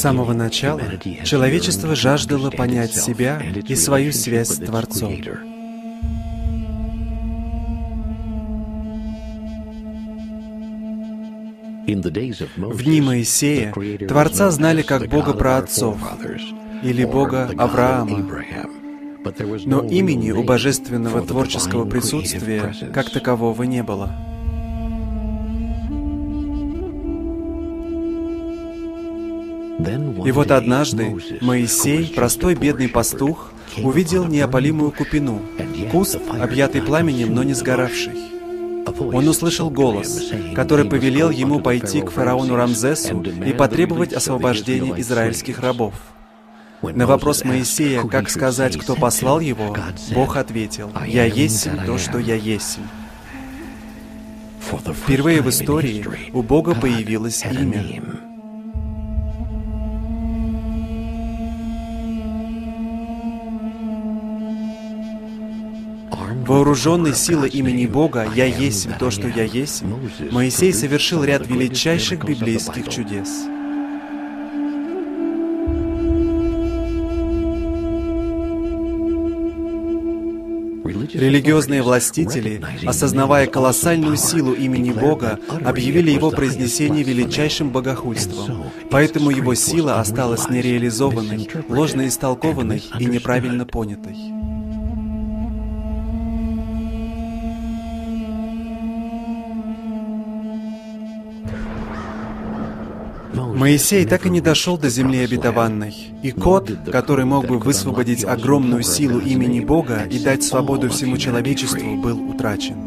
самого начала человечество жаждало понять себя и свою связь с Творцом. В дни Моисея Творца знали как Бога праотцов или Бога Авраама, но имени у божественного творческого присутствия как такового не было. И вот однажды Моисей, простой бедный пастух, увидел неопалимую купину, куст, объятый пламенем, но не сгоравший. Он услышал голос, который повелел ему пойти к фараону Рамзесу и потребовать освобождения израильских рабов. На вопрос Моисея, как сказать, кто послал его, Бог ответил: «Я есмь то, что я есмь». Впервые в истории у Бога появилось имя. Вооруженный силой имени Бога «Я есмь то, что я есмь», Моисей совершил ряд величайших библейских чудес. Религиозные властители, осознавая колоссальную силу имени Бога, объявили его произнесение величайшим богохульством. Поэтому его сила осталась нереализованной, ложно истолкованной и неправильно понятой. Моисей так и не дошел до земли обетованной, и код, который мог бы высвободить огромную силу имени Бога и дать свободу всему человечеству, был утрачен.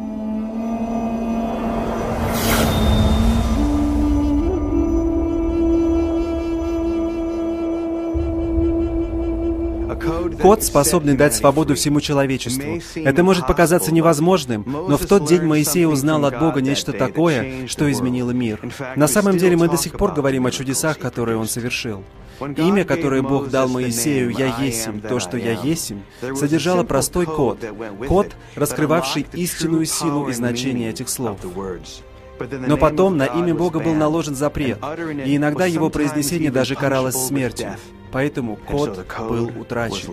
Код, способный дать свободу всему человечеству. Это может показаться невозможным, но в тот день Моисей узнал от Бога нечто такое, что изменило мир. На самом деле мы до сих пор говорим о чудесах, которые он совершил. Имя, которое Бог дал Моисею «Я есмь то, что я есмь», содержало простой код, раскрывавший истинную силу и значение этих слов. Но потом на имя Бога был наложен запрет, и иногда его произнесение даже каралось смертью. Поэтому код был утрачен.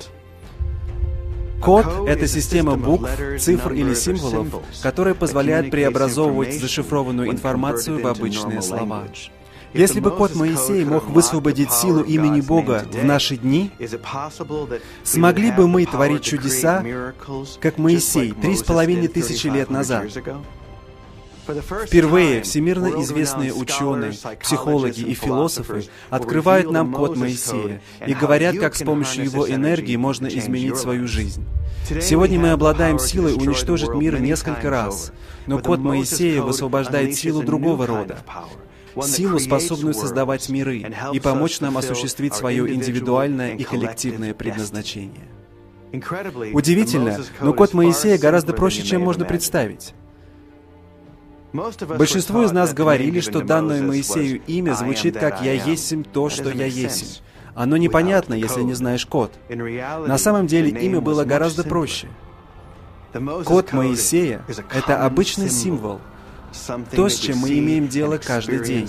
Код — это система букв, цифр или символов, которая позволяет преобразовывать зашифрованную информацию в обычные слова. Если бы код Моисея мог высвободить силу имени Бога в наши дни, смогли бы мы творить чудеса, как Моисей 3500 лет назад? Впервые всемирно известные ученые, психологи и философы открывают нам код Моисея и говорят, как с помощью его энергии можно изменить свою жизнь. Сегодня мы обладаем силой уничтожить мир несколько раз, но код Моисея высвобождает силу другого рода. Силу, способную создавать миры и помочь нам осуществить свое индивидуальное и коллективное предназначение. Удивительно, но код Моисея гораздо проще, чем можно представить. Большинство из нас говорили, что данное Моисею имя звучит как «Я есмь то, что я есмь». Оно непонятно, если не знаешь код. На самом деле имя было гораздо проще. Код Моисея — это обычный символ, то, с чем мы имеем дело каждый день.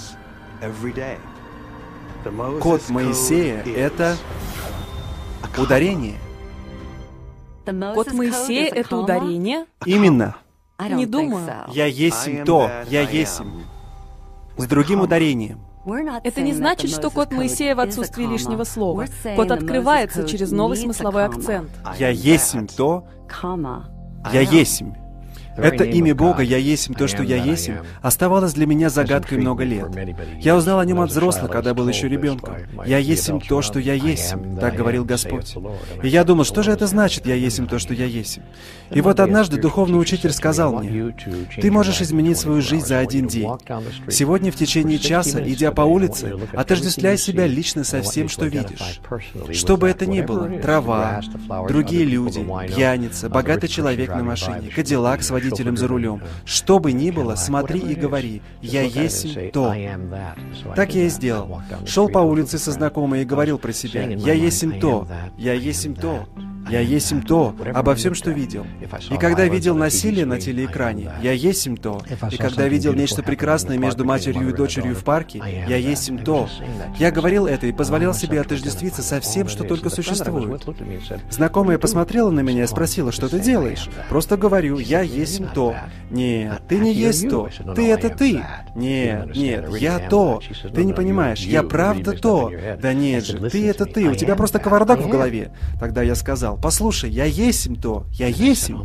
Код Моисея — это ударение. Код Моисея — это ударение? Именно. Не думаю. «Я есмь то, я есмь». С другим ударением. Это не значит, что код Моисея в отсутствии лишнего слова. Код открывается через новый смысловой акцент. «Я есмь то, я есмь». Это имя Бога «Я есмь то, что я есмь» оставалось для меня загадкой много лет. Я узнал о нем от взрослых, когда был еще ребенком. «Я есмь то, что я есмь», так говорил Господь. И я думал, что же это значит «Я есмь то, что я есмь»? И вот однажды духовный учитель сказал мне: «Ты можешь изменить свою жизнь за один день. Сегодня в течение часа, идя по улице, отождествляй себя лично со всем, что видишь. Что бы это ни было — трава, другие люди, пьяница, богатый человек на машине, кадиллак с водителем за рулем. Что бы ни было, смотри и говори: «Я есмь то». Так я и сделал. Шел по улице со знакомой и говорил про себя: «Я есмь то, я есмь то». Я есмь то, обо всем, что видел. И когда видел насилие на телеэкране, я есмь то. И когда видел нечто прекрасное между матерью и дочерью в парке, я есмь то. Я говорил это и позволял себе отождествиться со всем, что только существует. Знакомая посмотрела на меня и спросила, что ты делаешь? Просто говорю, я есмь то. Нет, ты не есть то. Ты — это ты. Нет, я то. Ты не понимаешь, я правда то. Да нет же, ты — это ты. У тебя просто кавардак в голове. Тогда я сказал, послушай, я есмь то. Я есмь.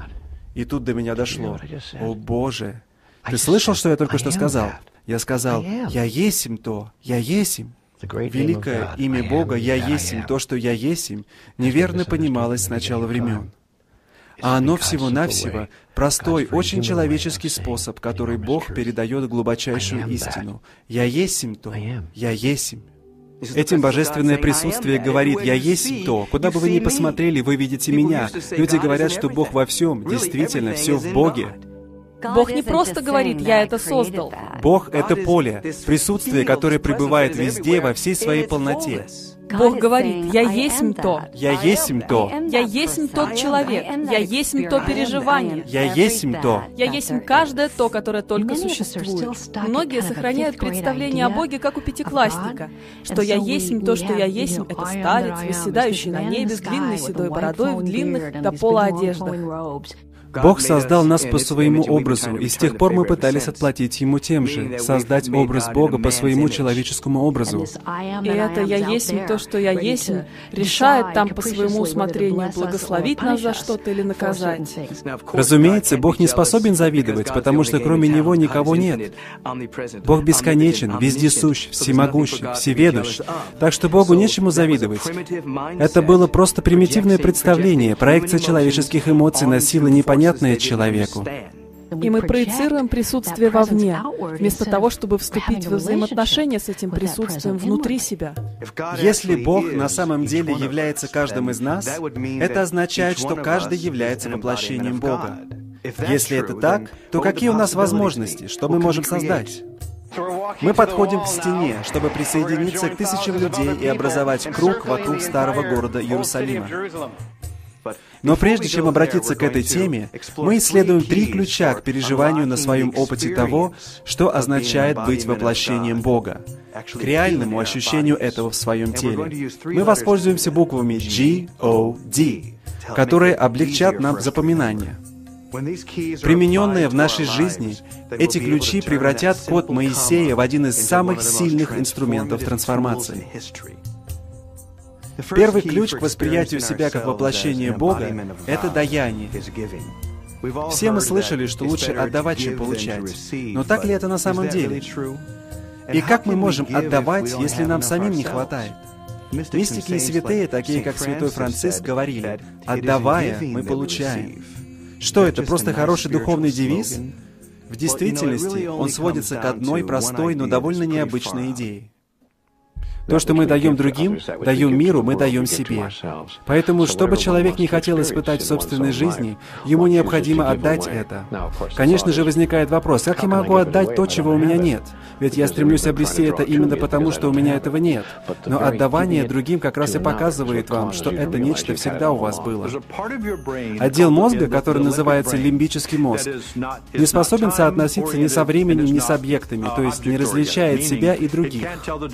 И тут до меня дошло. О Боже! Ты слышал, что я только что сказал? Я сказал, я есмь то. Я есмь. Великое имя Бога «Я есмь то, что я есмь» неверно понималось с начала времен. А оно всего-навсего простой, очень человеческий способ, который Бог передает глубочайшую истину. «Я есмь то, я есмь». Этим божественное присутствие говорит «Я есть то». Куда бы вы ни посмотрели, вы видите меня. Люди говорят, что Бог во всем. Действительно, все в Боге. Бог не просто говорит «я это создал». Бог — это поле, присутствие, которое пребывает везде во всей своей полноте. Бог говорит «я есмь то». Я есмь то. Я есмь тот человек. Я есмь то переживание. Я есмь то. Я есмь каждое то, которое только существует. Многие сохраняют представление о Боге, как у пятиклассника, что я есмь то, что я есмь — это старец, восседающий на небе с длинной седой бородой в длинных до пола одеждах. Бог создал нас по своему образу, и с тех пор мы пытались отплатить Ему тем же, создать образ Бога по своему человеческому образу. И это «я есмь то, что я есмь» решает там по своему усмотрению благословить нас за что-то или наказать. Разумеется, Бог не способен завидовать, потому что кроме Него никого нет. Бог бесконечен, вездесущ, всемогущ, всеведущ, так что Богу нечему завидовать. Это было просто примитивное представление, проекция человеческих эмоций на силы непонятные человеку. И мы проецируем присутствие вовне, вместо того, чтобы вступить в взаимоотношения с этим присутствием внутри себя. Если Бог на самом деле является каждым из нас, это означает, что каждый является воплощением Бога. Если это так, то какие у нас возможности, что мы можем создать? Мы подходим к стене, чтобы присоединиться к тысячам людей и образовать круг вокруг старого города Иерусалима. Но прежде чем обратиться к этой теме, мы исследуем 3 ключа к переживанию на своем опыте того, что означает быть воплощением Бога, к реальному ощущению этого в своем теле. Мы воспользуемся буквами G, O, D, которые облегчат нам запоминание. Примененные в нашей жизни, эти ключи превратят код Моисея в один из самых сильных инструментов трансформации. Первый ключ к восприятию себя как воплощение Бога — это даяние. Все мы слышали, что лучше отдавать, чем получать. Но так ли это на самом деле? И как мы можем отдавать, если нам самим не хватает? Мистики и святые, такие как святой Франциск, говорили: «Отдавая, мы получаем». Что это, просто хороший духовный девиз? В действительности, он сводится к одной простой, но довольно необычной идее. То, что мы даем другим, даем миру, мы даем себе. Поэтому, что бы человек не хотел испытать в собственной жизни, ему необходимо отдать это. Конечно же, возникает вопрос, как я могу отдать то, чего у меня нет? Ведь я стремлюсь обрести это именно потому, что у меня этого нет. Но отдавание другим как раз и показывает вам, что это нечто всегда у вас было. Отдел мозга, который называется лимбический мозг, не способен соотноситься ни со временем, ни с объектами, то есть не различает себя и других.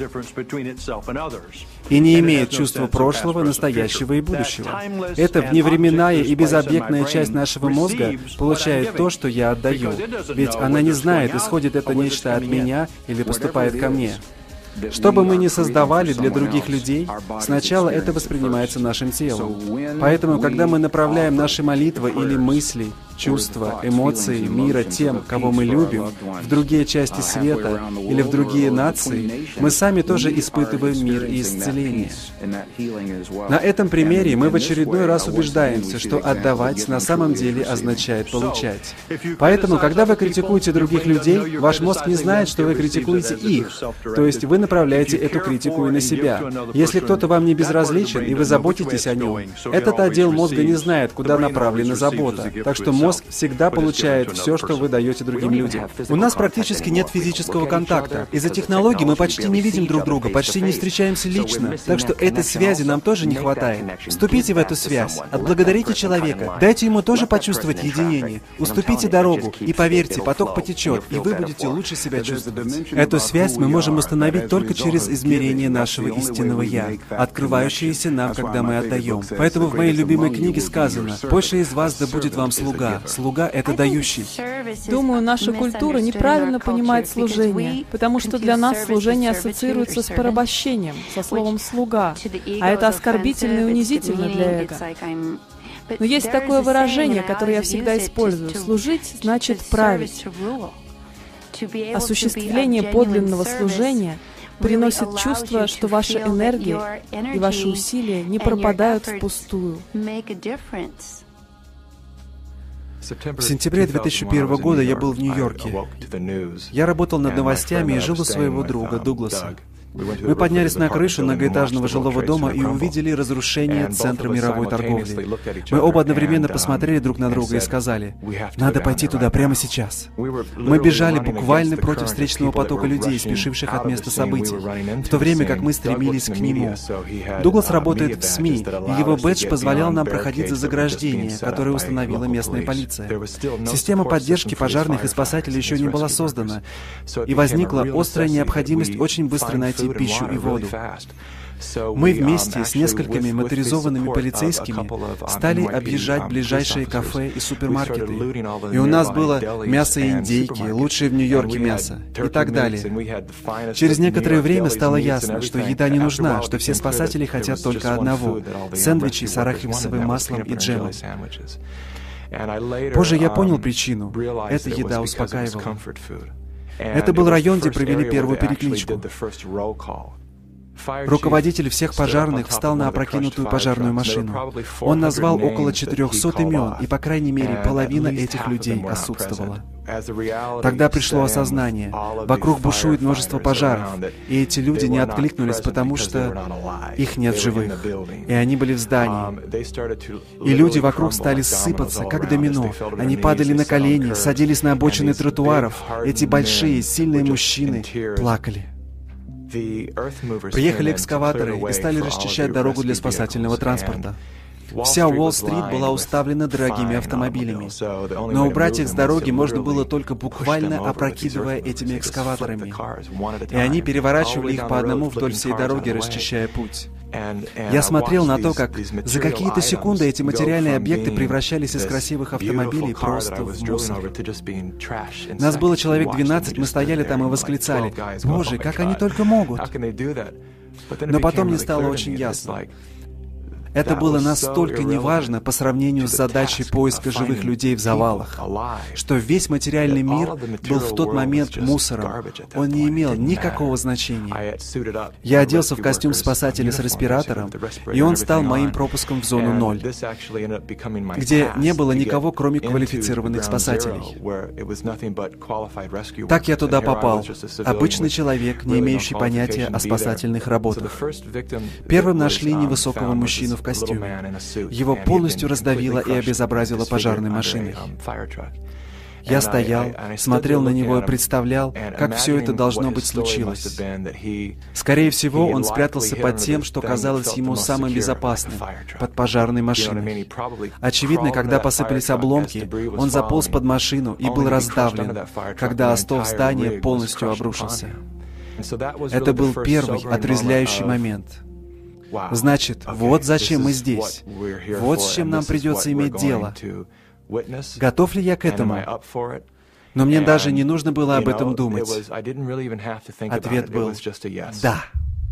И не имеет чувства прошлого, настоящего и будущего. Эта вневременная и безобъектная часть нашего мозга получает то, что я отдаю. Ведь она не знает, исходит это нечто от меня или поступает ко мне. Что бы мы ни создавали для других людей, сначала это воспринимается нашим телом. Поэтому, когда мы направляем наши молитвы или мысли, чувства, эмоции мира тем, кого мы любим, в другие части света или в другие нации, мы сами тоже испытываем мир и исцеление. На этом примере мы в очередной раз убеждаемся, что отдавать на самом деле означает получать. Поэтому, когда вы критикуете других людей, ваш мозг не знает, что вы критикуете их. То есть вы направляете эту критику и на себя. Если кто-то вам не безразличен, и вы заботитесь о нем, этот отдел мозга не знает, куда направлена забота. Так что мозг Мозг всегда получает все, что вы даете другим людям. У нас практически нет физического контакта. Из-за технологий мы почти не видим друг друга, почти не встречаемся лично. Так что этой связи нам тоже не хватает. Вступите в эту связь, отблагодарите человека, дайте ему тоже почувствовать единение, уступите дорогу, и поверьте, поток потечет, и вы будете лучше себя чувствовать. Эту связь мы можем установить только через измерение нашего истинного «Я», открывающееся нам, когда мы отдаем. Поэтому в моей любимой книге сказано: «Больше из вас да будет вам слуга». Слуга — это дающий. Думаю, наша культура неправильно понимает служение, потому что для нас служение ассоциируется с порабощением, со словом «слуга», а это оскорбительно и унизительно для эго. Но есть такое выражение, которое я всегда использую: «служить значит править». Осуществление подлинного служения приносит чувство, что ваша энергия и ваши усилия не пропадают впустую. В сентябре 2001 года я был в Нью-Йорке. Я работал над новостями и жил у своего друга Дугласа. Мы поднялись на крышу многоэтажного жилого дома и увидели разрушение центра мировой торговли. Мы оба одновременно посмотрели друг на друга и сказали: «Надо пойти туда прямо сейчас». Мы бежали буквально против встречного потока людей, спешивших от места событий, в то время как мы стремились к нему. Дуглас работает в СМИ, и его бэдж позволял нам проходить за заграждение, которое установила местная полиция. Система поддержки пожарных и спасателей еще не была создана, и возникла острая необходимость очень быстро найти пищу и воду. Мы вместе с несколькими моторизованными полицейскими стали объезжать ближайшие кафе и супермаркеты. И у нас было мясо индейки, лучшее в Нью-Йорке мясо, и так далее. Через некоторое время стало ясно, что еда не нужна, что все спасатели хотят только одного — сэндвичи с арахисовым маслом и джемом. Позже я понял причину. Эта еда успокаивала. Это был район, где провели первую перекличку. Руководитель всех пожарных встал на опрокинутую пожарную машину. Он назвал около 400 имен, и, по крайней мере, половина этих людей отсутствовала. Тогда пришло осознание. Вокруг бушует множество пожаров, и эти люди не откликнулись, потому что их нет в живых, и они были в здании. И люди вокруг стали сыпаться, как домино. Они падали на колени, садились на обочины тротуаров. Эти большие, сильные мужчины плакали. Приехали экскаваторы и стали расчищать дорогу для спасательного транспорта. Вся Уолл-стрит была уставлена дорогими автомобилями, но убрать их с дороги можно было только буквально опрокидывая этими экскаваторами. И они переворачивали их по одному вдоль всей дороги, расчищая путь. Я смотрел на то, как за какие-то секунды эти материальные объекты превращались из красивых автомобилей просто в мусор. Нас было человек 12, мы стояли там и восклицали: «Боже, как они только могут!» Но потом мне стало очень ясно. Это было настолько неважно по сравнению с задачей поиска живых людей в завалах, что весь материальный мир был в тот момент мусором. Он не имел никакого значения. Я оделся в костюм спасателя с респиратором, и он стал моим пропуском в зону 0, где не было никого, кроме квалифицированных спасателей. Так я туда попал. Обычный человек, не имеющий понятия о спасательных работах. Первым нашли невысокого мужчину в костюме. Его полностью раздавило и обезобразило пожарной машиной. Я стоял, смотрел на него и представлял, как все это должно быть случилось. Скорее всего, он спрятался под тем, что казалось ему самым безопасным, под пожарной машиной. Очевидно, когда посыпались обломки, он заполз под машину и был раздавлен, когда остов здания полностью обрушился. Это был первый отрезвляющий момент. Значит, вот зачем мы здесь. Вот с чем нам придется иметь дело. Готов ли я к этому? Но мне даже не нужно было об этом думать. Ответ был «да».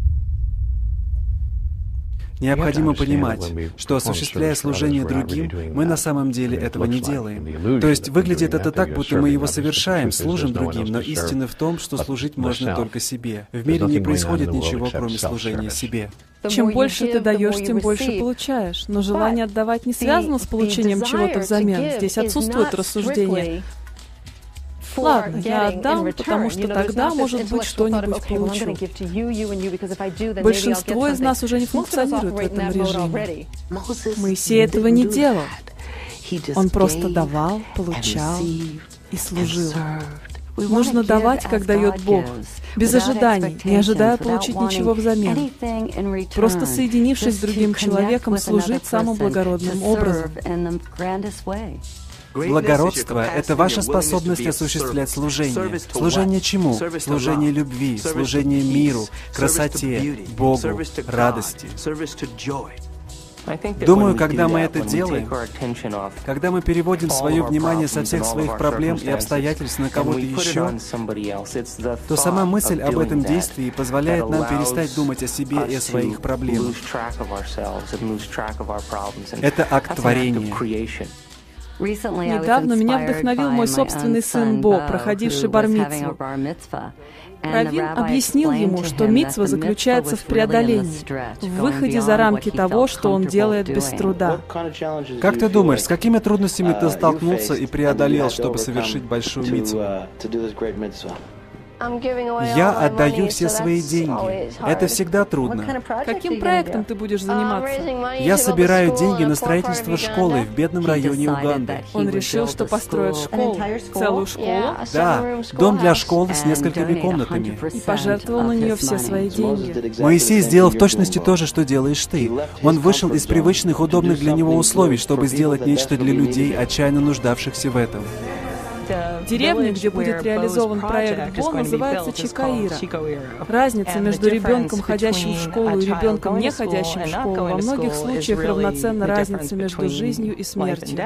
Необходимо понимать, что, осуществляя служение другим, мы на самом деле этого не делаем. То есть выглядит это так, будто мы его совершаем, служим другим, но истина в том, что служить можно только себе. В мире не происходит ничего, кроме служения себе. Чем больше ты даешь, тем больше получаешь. Но желание отдавать не связано с получением чего-то взамен. Здесь отсутствует рассуждение. Ладно, я отдам, потому что тогда, может быть, что-нибудь получу. Большинство из нас уже не функционирует в этом режиме. Моисей этого не делал. Он просто давал, получал и служил. Нужно давать, как дает Бог, без ожиданий, не ожидая получить ничего взамен. Просто соединившись с другим человеком, служить самым благородным образом. Благородство — это ваша способность осуществлять служение. Служение чему? Служение любви, служение миру, красоте, Богу, радости. Думаю, когда мы это делаем, когда мы переводим свое внимание со всех своих проблем и обстоятельств на кого-то еще, то сама мысль об этом действии позволяет нам перестать думать о себе и о своих проблемах. Это акт творения. Недавно меня вдохновил мой собственный сын Бо, проходивший бар-мицву. Раввин объяснил ему, что мицва заключается в преодолении, в выходе за рамки того, что он делает без труда. Как ты думаешь, с какими трудностями ты столкнулся и преодолел, чтобы совершить большую мицву? Я отдаю все свои деньги. Это всегда трудно. Каким проектом ты будешь заниматься? Я собираю деньги на строительство школы в бедном районе Уганды. Он решил, что построит школу. Целую школу? Да, дом для школы с несколькими комнатами. И пожертвовал на нее все свои деньги. Моисей сделал в точности то же, что делаешь ты. Он вышел из привычных, удобных для него условий, чтобы сделать нечто для людей, отчаянно нуждавшихся в этом. Деревня, где будет реализован проект Бо, называется Чикаира. Разница между ребенком, ходящим в школу, и ребенком, не ходящим в школу, во многих случаях равноценна разнице между жизнью и смертью.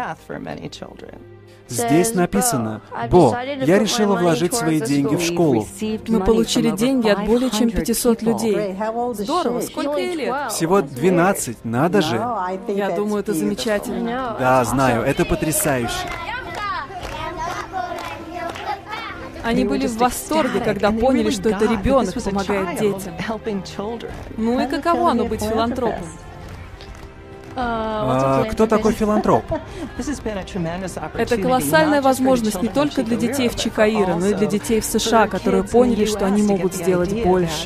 Здесь написано: «Бо, я решила вложить свои деньги в школу». Мы получили деньги от более чем 500 людей. Здорово, сколько ей лет? Всего 12, надо же. Я думаю, это замечательно. Да, знаю, это потрясающе. Они были в восторге, когда поняли, что это ребенок помогает детям. Ну и каково оно быть филантропом? Кто такой филантроп? Это колоссальная возможность не только для детей в Чикаиро, но и для детей в США, которые поняли, что они могут сделать больше.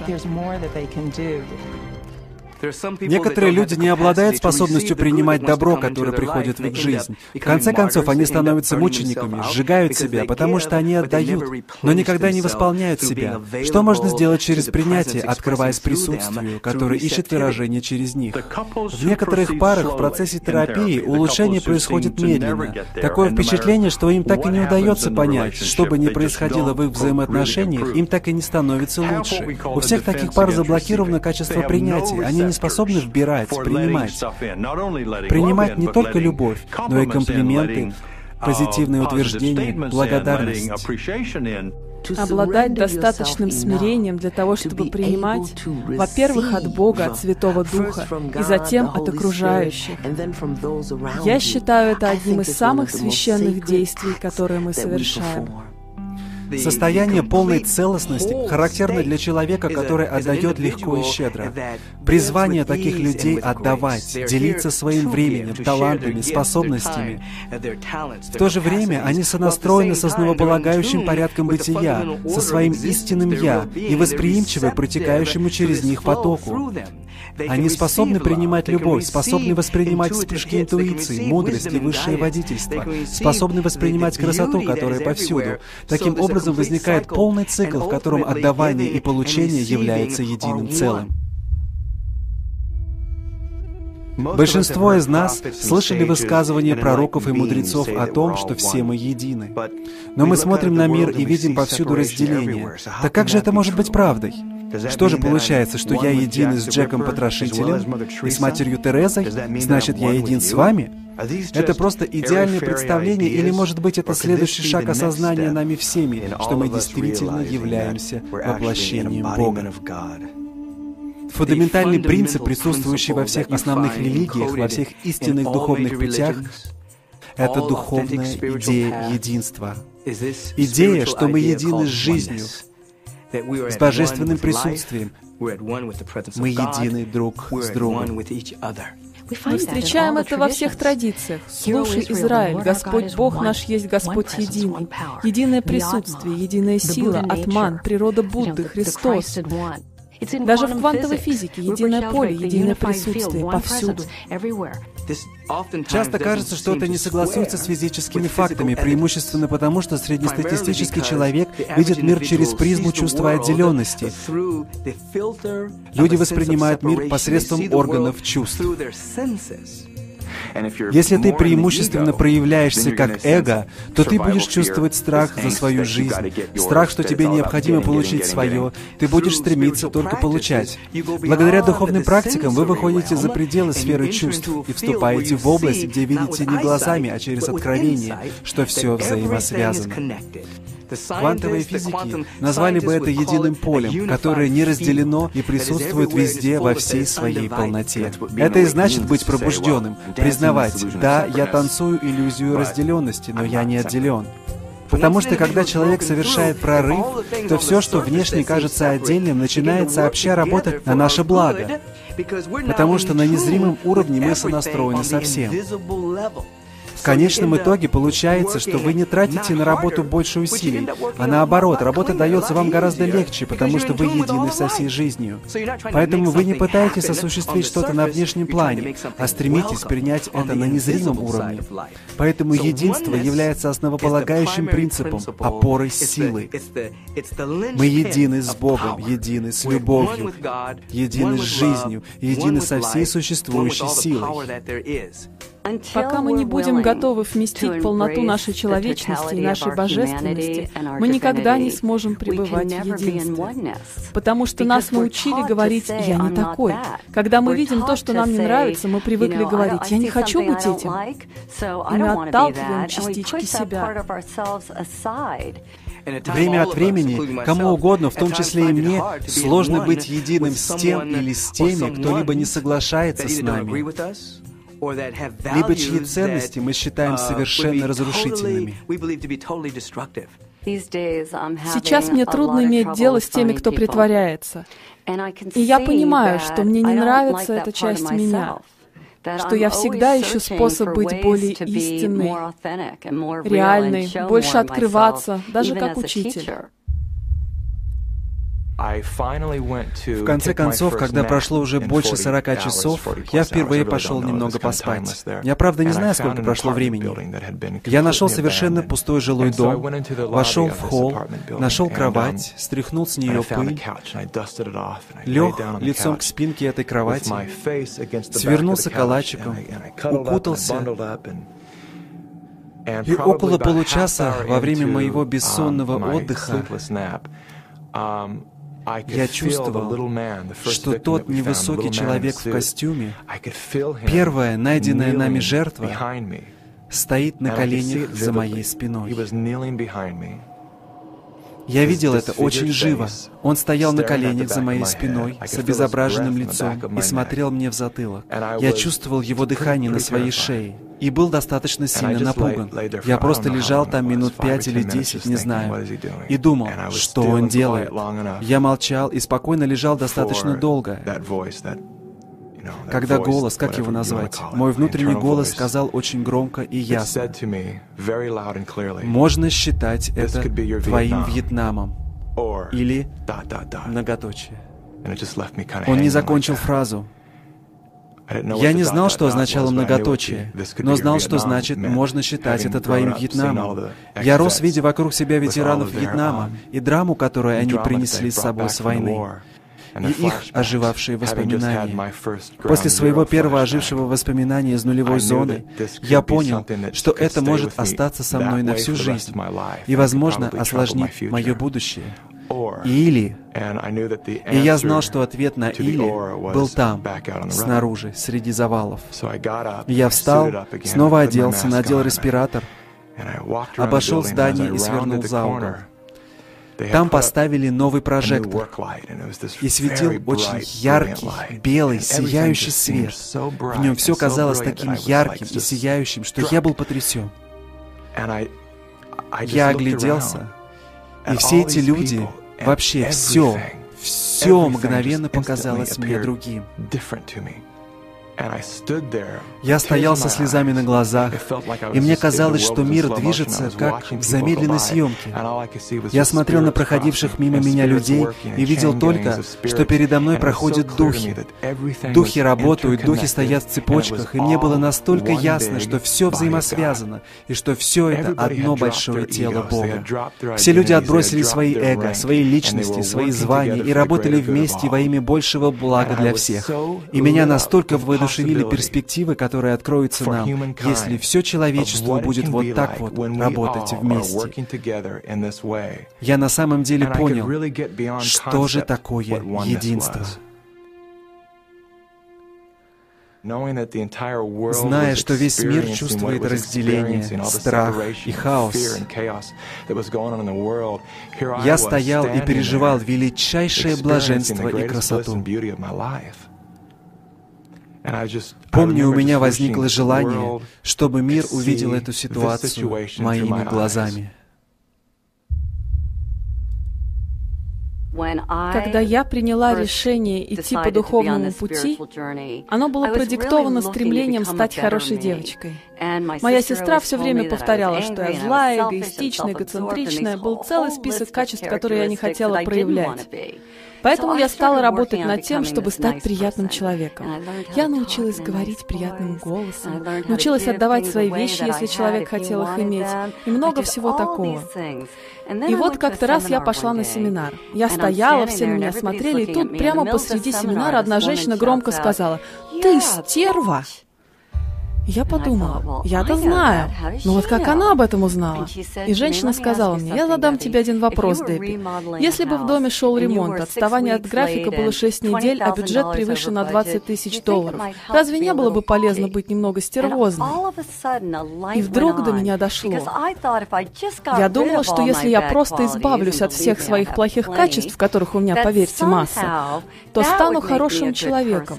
Некоторые люди не обладают способностью принимать добро, которое приходит в их жизнь. В конце концов, они становятся мучениками, сжигают себя, потому что они отдают, но никогда не восполняют себя. Что можно сделать через принятие, открываясь присутствию, которое ищет выражение через них? В некоторых парах в процессе терапии улучшение происходит медленно. Такое впечатление, что им так и не удается понять, что бы ни происходило в их взаимоотношениях, им так и не становится лучше. У всех таких пар заблокировано качество принятия. Они не способны вбирать, принимать. Принимать не только любовь, но и комплименты, позитивные утверждения, благодарность. Обладать достаточным смирением для того, чтобы принимать, во-первых, от Бога, от Святого Духа, и затем от окружающих. Я считаю это одним из самых священных действий, которые мы совершаем. Состояние полной целостности характерно для человека, который отдает легко и щедро. Призвание таких людей — отдавать, делиться своим временем, талантами, способностями. В то же время они сонастроены с основополагающим порядком бытия, со своим истинным «я» и восприимчивы к протекающему через них потоку. Они способны принимать любовь, способны воспринимать вспышки интуиции, мудрость и высшее водительство, способны воспринимать красоту, которая повсюду. Таким образом возникает полный цикл, в котором отдавание и получение являются единым целым. Большинство из нас слышали высказывания пророков и мудрецов о том, что все мы едины. Но мы смотрим на мир и видим повсюду разделение. Так как же это может быть правдой? Что же получается, что я един с Джеком Потрошителем и с матерью Терезой? Значит, я един с вами? Это просто идеальное представление, или, может быть, это следующий шаг осознания нами всеми, что мы действительно являемся воплощением Бога. Фундаментальный принцип, присутствующий во всех основных религиях, во всех истинных духовных путях, это духовная идея единства. Идея, что мы едины с жизнью, с божественным присутствием. Мы едины друг с другом. Мы встречаем это во всех традициях. «Слушай, Израиль, Господь Бог наш есть Господь единый». Единое присутствие, единая сила, атман, природа Будды, Христос. Даже в квантовой физике единое поле, единое присутствие повсюду. Часто кажется, что это не согласуется с физическими фактами, преимущественно потому, что среднестатистический человек видит мир через призму чувства отделенности. Люди воспринимают мир посредством органов чувств. Если ты преимущественно проявляешься как эго, то ты будешь чувствовать страх за свою жизнь, страх, что тебе необходимо получить свое, ты будешь стремиться только получать. Благодаря духовным практикам вы выходите за пределы сферы чувств и вступаете в область, где видите не глазами, а через откровение, что все взаимосвязано. Квантовые физики назвали бы это единым полем, которое не разделено и присутствует везде во всей своей полноте. Это и значит быть пробужденным, признавать: да, я танцую иллюзию разделенности, но я не отделен. Потому что когда человек совершает прорыв, то все, что внешне кажется отдельным, начинает сообща работать на наше благо. Потому что на незримом уровне мы сонастроены со всем. В конечном итоге получается, что вы не тратите на работу больше усилий, а наоборот, работа дается вам гораздо легче, потому что вы едины со всей жизнью. Поэтому вы не пытаетесь осуществить что-то на внешнем плане, а стремитесь принять это на незримом уровне. Поэтому единство является основополагающим принципом, опорой силы. Мы едины с Богом, едины с любовью, едины с жизнью, едины со всей существующей силой. Пока мы не будем готовы вместить полноту нашей человечности и нашей божественности, мы никогда не сможем пребывать в единстве. Потому что нас научили говорить «я не такой». Когда мы видим то, что нам не нравится, мы привыкли говорить «я не хочу быть этим». И мы отталкиваем частички себя. Время от времени, кому угодно, в том числе и мне, сложно быть единым с тем или с теми, кто либо не соглашается с нами, либо чьи ценности мы считаем совершенно разрушительными. Сейчас мне трудно иметь дело с теми, кто притворяется. И я понимаю, что мне не нравится эта часть меня, что я всегда ищу способ быть более истинной, реальной, больше открываться, даже как учитель. В конце концов, когда прошло уже больше 40 часов, я впервые пошел немного поспать. Я, правда, не знаю, сколько прошло времени. Я нашел совершенно пустой жилой дом, вошел в холл, нашел кровать, стряхнул с нее пыль, лег лицом к спинке этой кровати, свернулся калачиком, укутался, и около получаса во время моего бессонного отдыха я чувствовал, что тот невысокий человек в костюме, первая найденная нами жертва, стоит на коленях за моей спиной. Я видел это очень живо. Он стоял на коленях за моей спиной, с обезображенным лицом, и смотрел мне в затылок. Я чувствовал его дыхание на своей шее и был достаточно сильно напуган. Я просто лежал там минут 5 или 10, не знаю, и думал, что он делает. Я молчал и спокойно лежал достаточно долго, когда голос, как его назвать, мой внутренний голос сказал очень громко и ясно: «Можно считать это твоим Вьетнамом». Или многоточие. Он не закончил фразу. Я не знал, что означало многоточие, но знал, что значит «можно считать это твоим Вьетнамом». Я рос, видя вокруг себя ветеранов Вьетнама и драму, которую они принесли с собой с войны, и их оживавшие воспоминания. После своего первого ожившего воспоминания из нулевой зоны, я понял, что это может остаться со мной на всю жизнь и, возможно, осложнить мое будущее. Или, и я знал, что ответ на «или» был там, снаружи, среди завалов. Я встал, снова оделся, надел респиратор, обошел здание и свернул за угол. Там поставили новый прожектор, и светил очень яркий, белый, сияющий свет. В нем все казалось таким ярким и сияющим, что я был потрясен. Я огляделся, и все эти люди, вообще все мгновенно показалось мне другим. Я стоял со слезами на глазах, и мне казалось, что мир движется, как в замедленной съемке. Я смотрел на проходивших мимо меня людей и видел только, что передо мной проходят духи. Духи работают, духи стоят в цепочках, и мне было настолько ясно, что все взаимосвязано, и что все это одно большое тело Бога. Все люди отбросили свои эго, свои личности, свои звания и работали вместе во имя большего блага для всех. И меня настолько воодушевили перспективы, которые откроются нам, если все человечество будет вот так вот работать вместе. Я на самом деле понял, что же такое единство. Зная, что весь мир чувствует разделение, страх и хаос, я стоял и переживал величайшее блаженство и красоту. Помню, у меня возникло желание, чтобы мир увидел эту ситуацию моими глазами. Когда я приняла решение идти по духовному пути, оно было продиктовано стремлением стать хорошей девочкой. Моя сестра все время повторяла, что я злая, эгоистичная, эгоцентричная. Был целый список качеств, которые я не хотела проявлять. Поэтому я стала работать над тем, чтобы стать приятным человеком. Я научилась говорить приятным голосом, научилась отдавать свои вещи, если человек хотел их иметь, и много всего такого. И вот как-то раз я пошла на семинар. Я стояла, все на меня смотрели, и тут прямо посреди семинара одна женщина громко сказала: «Ты стерва!» Я подумала, я-то знаю, но вот как она об этом узнала? И женщина сказала мне: «Я задам тебе один вопрос, Дебби. Если бы в доме шел ремонт, отставание от графика было 6 недель, а бюджет превыше на $20 тысяч, разве не было бы полезно быть немного стервозной?» И вдруг до меня дошло. Я думала, что если я просто избавлюсь от всех своих плохих качеств, которых у меня, поверьте, масса, то стану хорошим человеком.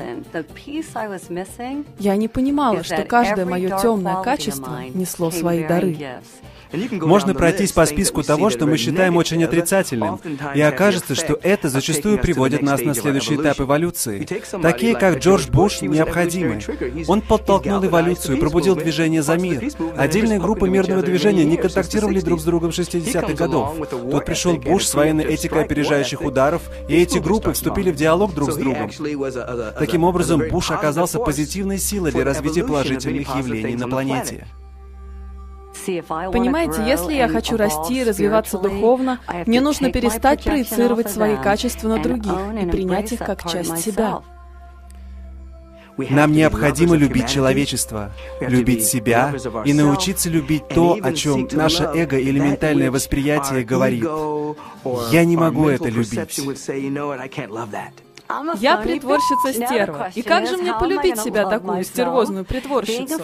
Я не понимала, что каждое мое темное качество несло свои дары. Можно пройтись по списку того, что мы считаем очень отрицательным, и окажется, что это зачастую приводит нас на следующий этап эволюции. Такие, как Джордж Буш, необходимы. Он подтолкнул эволюцию, пробудил движение за мир. Отдельные группы мирного движения не контактировали друг с другом в 60-х годов. Тут пришел Буш с военной этикой опережающих ударов, и эти группы вступили в диалог друг с другом. Таким образом, Буш оказался позитивной силой для развития положительных явлений на планете. Понимаете, если я хочу расти и развиваться духовно, мне нужно перестать проецировать свои качества на других и принять их как часть себя. Нам необходимо любить человечество, любить себя и научиться любить то, о чем наше эго или ментальное восприятие говорит. Я не могу это любить. Я притворщица стерва. И как же мне полюбить себя, такую стервозную притворщицу?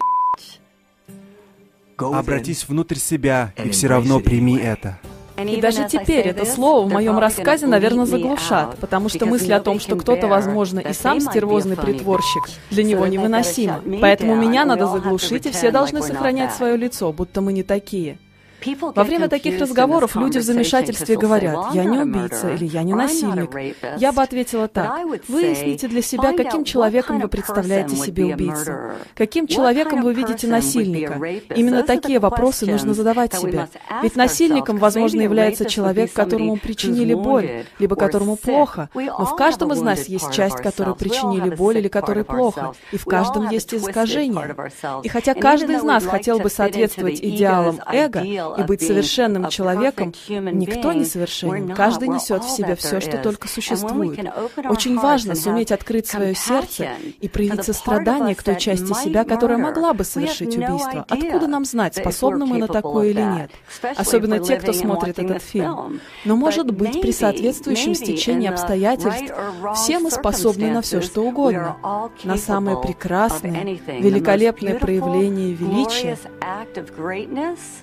Обратись внутрь себя и все равно прими это. И даже теперь это слово в моем рассказе, наверное, заглушат, потому что мысль о том, что кто-то, возможно, и сам стервозный притворщик, для него невыносима. Поэтому меня надо заглушить, и все должны сохранять свое лицо, будто мы не такие. Во время таких разговоров люди в замешательстве говорят: «Я не убийца» или «Я не насильник». Я бы ответила так: выясните для себя, каким человеком вы представляете себе убийцу, каким человеком вы видите насильника. Именно такие вопросы нужно задавать себе. Ведь насильником, возможно, является человек, которому причинили боль, либо которому плохо. Но в каждом из нас есть часть, которой причинили боль или которой плохо. И в каждом есть искажение. И хотя каждый из нас хотел бы соответствовать идеалам эго и быть совершенным человеком, никто не совершенен. Каждый несет в себе все, что только существует. Очень важно суметь открыть свое сердце и проявить сострадание к той части себя, которая могла бы совершить убийство. Откуда нам знать, способны мы на такое или нет? Особенно те, кто смотрит этот фильм. Но, может быть, при соответствующем стечении обстоятельств все мы способны на все, что угодно. На самые прекрасные, великолепные проявления величия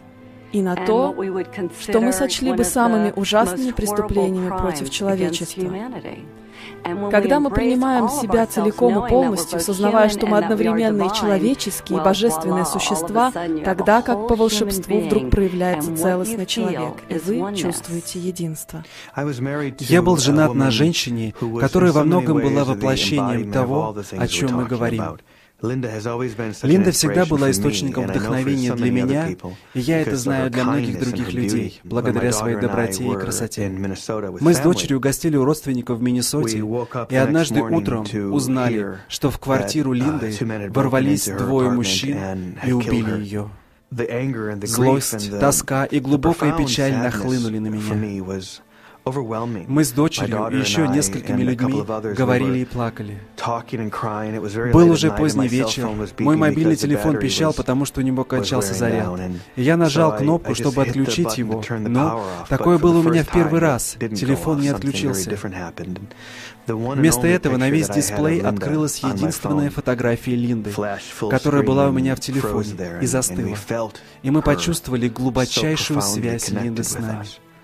и на то, что мы сочли бы самыми ужасными преступлениями против человечества. Когда мы принимаем себя целиком и полностью, сознавая, что мы одновременно и человеческие, и божественные существа, тогда, как по волшебству, вдруг проявляется целостный человек, и вы чувствуете единство. Я был женат на женщине, которая во многом была воплощением того, о чем мы говорим. Линда всегда была источником вдохновения для меня, и я это знаю для многих других людей, благодаря своей доброте и красоте. Мы с дочерью гостили у родственников в Миннесоте, и однажды утром узнали, что в квартиру Линды ворвались двое мужчин и убили ее. Злость, тоска и глубокая печаль нахлынули на меня. Мы с дочерью и еще несколькими людьми говорили и плакали. Был уже поздний вечер, мой мобильный телефон пищал, потому что у него кончался заряд. И я нажал кнопку, чтобы отключить его, но такое было у меня в первый раз, телефон не отключился. Вместо этого на весь дисплей открылась единственная фотография Линды, которая была у меня в телефоне, и застыла. И мы почувствовали глубочайшую связь Линды с нами.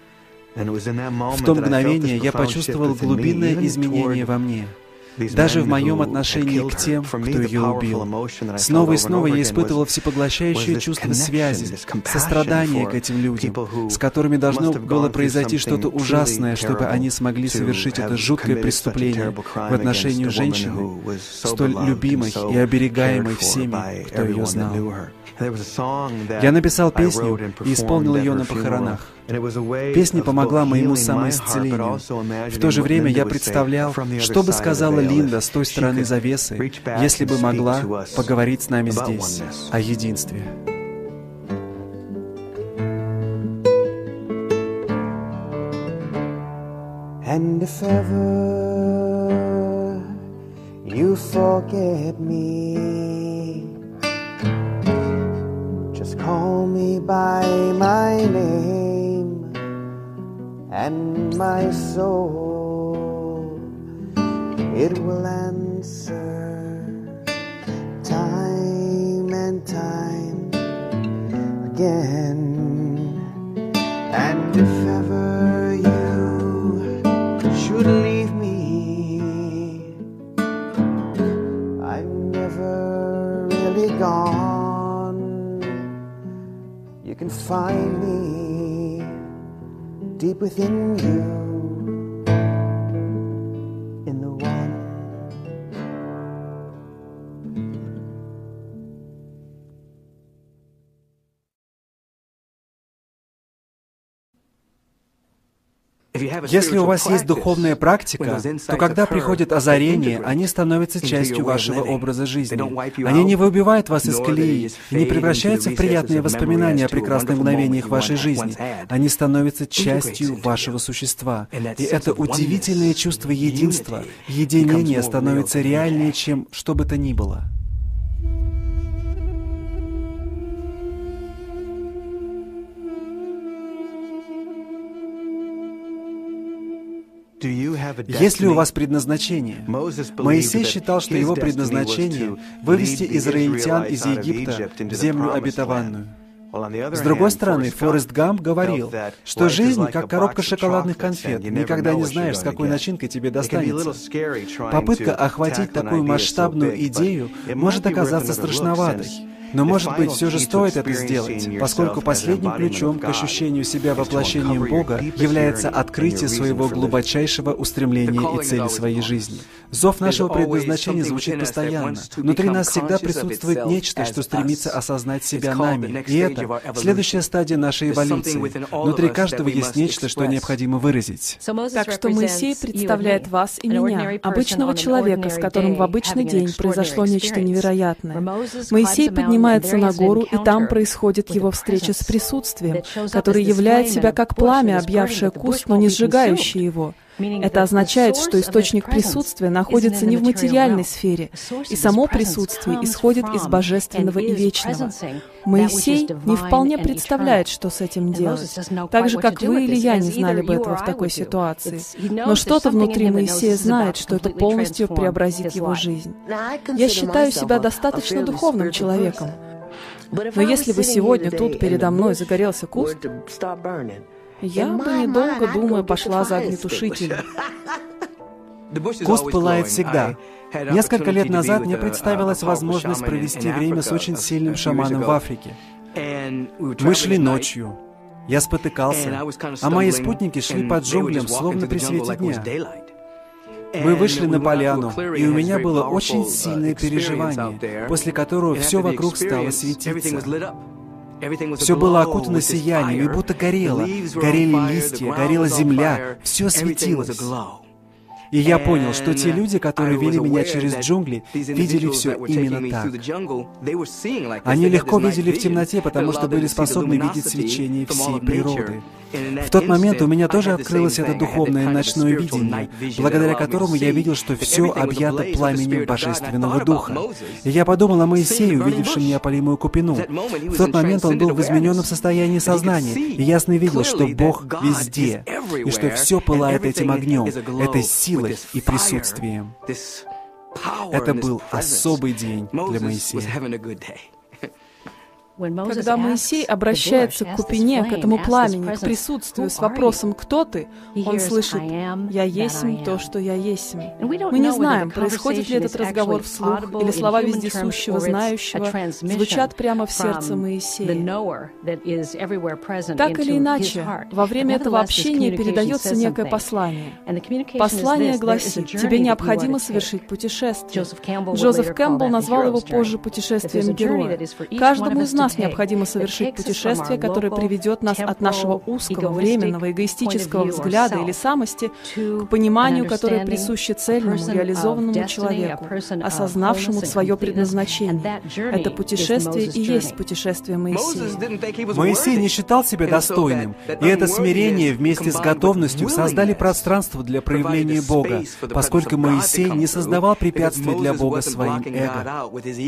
В то мгновение я почувствовал глубинное изменение во мне, даже в моем отношении к тем, кто ее убил. Снова и снова я испытывал всепоглощающее чувство связи, сострадания к этим людям, с которыми должно было произойти что-то ужасное, чтобы они смогли совершить это жуткое преступление в отношении женщины, столь любимой и оберегаемой всеми, кто ее знал. Я написал песню и исполнил ее на похоронах. Песня помогла моему самоисцелению. В то же время я представлял, что бы сказала Линда с той стороны завесы, если бы могла поговорить с нами здесь о единстве. And if ever you forget me, just call me by my name, and my soul, it will answer time and time again. And if ever you should leave me, I'm never really gone. You can find me deep within you, in the one. Если у вас есть духовная практика, то когда приходит озарение, они становятся частью вашего образа жизни. Они не выбивают вас из колеи и не превращаются в приятные воспоминания о прекрасных мгновениях вашей жизни. Они становятся частью вашего существа. И это удивительное чувство единства, единения становится реальнее, чем что бы то ни было. Есть ли у вас предназначение? Моисей считал, что его предназначение — вывести израильтян из Египта в землю обетованную. С другой стороны, Форест Гамп говорил, что жизнь как коробка шоколадных конфет, никогда не знаешь, с какой начинкой тебе достанется. Попытка охватить такую масштабную идею может оказаться страшноватой. Но, может быть, все же стоит это сделать, поскольку последним ключом к ощущению себя воплощением Бога является открытие своего глубочайшего устремления и цели своей жизни. Зов нашего предназначения звучит постоянно. Внутри нас всегда присутствует нечто, что стремится осознать себя нами. И это следующая стадия нашей эволюции. Внутри каждого есть нечто, что необходимо выразить. Так что Моисей представляет вас и меня, обычного человека, с которым в обычный день произошло нечто невероятное. Моисей поднимается на гору, и там происходит его встреча с присутствием, которое являет себя как пламя, объявшее куст, но не сжигающее его. Это означает, что источник присутствия находится не в материальной сфере, и само присутствие исходит из божественного и вечного. Моисей не вполне представляет, что с этим делать, так же, как вы или я не знали бы этого в такой ситуации. Но что-то внутри Моисея знает, что это полностью преобразит его жизнь. Я считаю себя достаточно духовным человеком. Но если бы сегодня тут передо мной загорелся куст, я бы, недолго думая, пошла за огнетушителем. Куст пылает всегда. Несколько лет назад мне представилась возможность провести время с очень сильным шаманом в Африке. Мы шли ночью. Я спотыкался, а мои спутники шли по джунглям, словно при свете дня. Мы вышли на поляну, и у меня было очень сильное переживание, после которого все вокруг стало светиться. Все было окутано сиянием, и будто горело. Горели листья, горела земля, все светилось. И я понял, что те люди, которые вели меня через джунгли, видели все именно так. Они легко видели в темноте, потому что были способны видеть свечение всей природы. В тот момент у меня тоже открылось это духовное ночное видение, благодаря которому я видел, что все объято пламенем Божественного Духа. И я подумал о Моисее, увидевшем неопалимую купину. В тот момент он был в измененном состоянии сознания, и ясно видел, что Бог везде, и что все пылает этим огнем, этой силой и присутствием. Это был особый день для Моисея. Когда Моисей обращается к купине, к этому пламени, к присутствию с вопросом «Кто ты?», он слышит «Я есмь то, что я есмь». Мы не знаем, происходит ли этот разговор вслух, или слова вездесущего, знающего звучат прямо в сердце Моисея. Так или иначе, во время этого общения передается некое послание. Послание гласит: «Тебе необходимо совершить путешествие». Джозеф Кэмпбелл назвал его позже путешествием героя. Каждому из нас необходимо совершить путешествие, которое приведет нас от нашего узкого, временного, эгоистического взгляда или самости к пониманию, которое присуще цельному, реализованному человеку, осознавшему свое предназначение. Это путешествие и есть путешествие Моисея. Моисей не считал себя достойным, и это смирение вместе с готовностью создали пространство для проявления Бога, поскольку Моисей не создавал препятствий для Бога своим эго.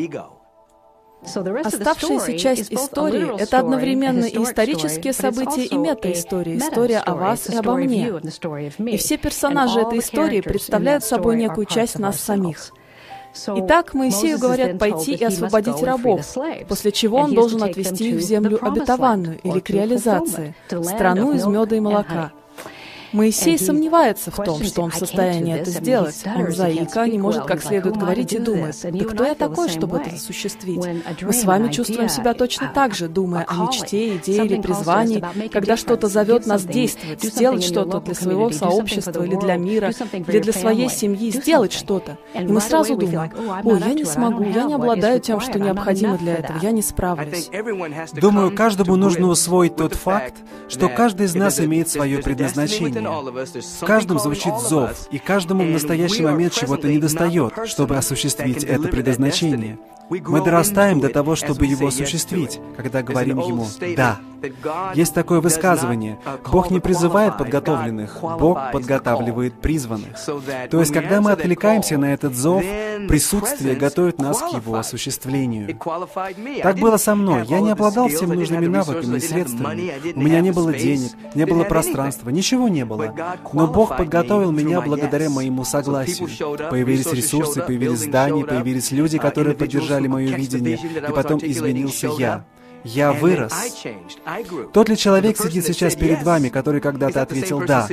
Оставшаяся часть истории — это одновременно и исторические события, и метаистория, история о вас и обо мне. И все персонажи этой истории представляют собой некую часть нас самих. Итак, Моисею говорят пойти и освободить рабов, после чего он должен отвести их в землю обетованную, или к реализации, в страну из меда и молока. Моисей сомневается в том, что он в состоянии это сделать. Он заика, не может как следует говорить и думает: «Да кто я такой, чтобы это осуществить?» Мы с вами чувствуем себя точно так же, думая о мечте, идее или призвании, когда что-то зовет нас действовать, сделать что-то для своего сообщества или для мира, или для своей семьи, сделать что-то. И мы сразу думаем: «Ой, я не смогу, я не обладаю тем, что необходимо для этого, я не справлюсь». Думаю, каждому нужно усвоить тот факт, что каждый из нас имеет свое предназначение. В каждом звучит зов, и каждому в настоящий момент чего-то недостает, чтобы осуществить это предназначение. Мы дорастаем до того, чтобы его осуществить, когда говорим ему «да». Есть такое высказывание: Бог не призывает подготовленных, Бог подготавливает призванных. То есть, когда мы откликаемся на этот зов, присутствие готовит нас к его осуществлению. Так было со мной. Я не обладал всеми нужными навыками и средствами. У меня не было денег, не было пространства, ничего не было. Но Бог подготовил меня благодаря моему согласию. Появились ресурсы, появились здания, появились люди, которые поддержали мое видение, и потом изменился я. Я вырос. Тот ли человек сидит сейчас перед вами, который когда-то ответил «да»?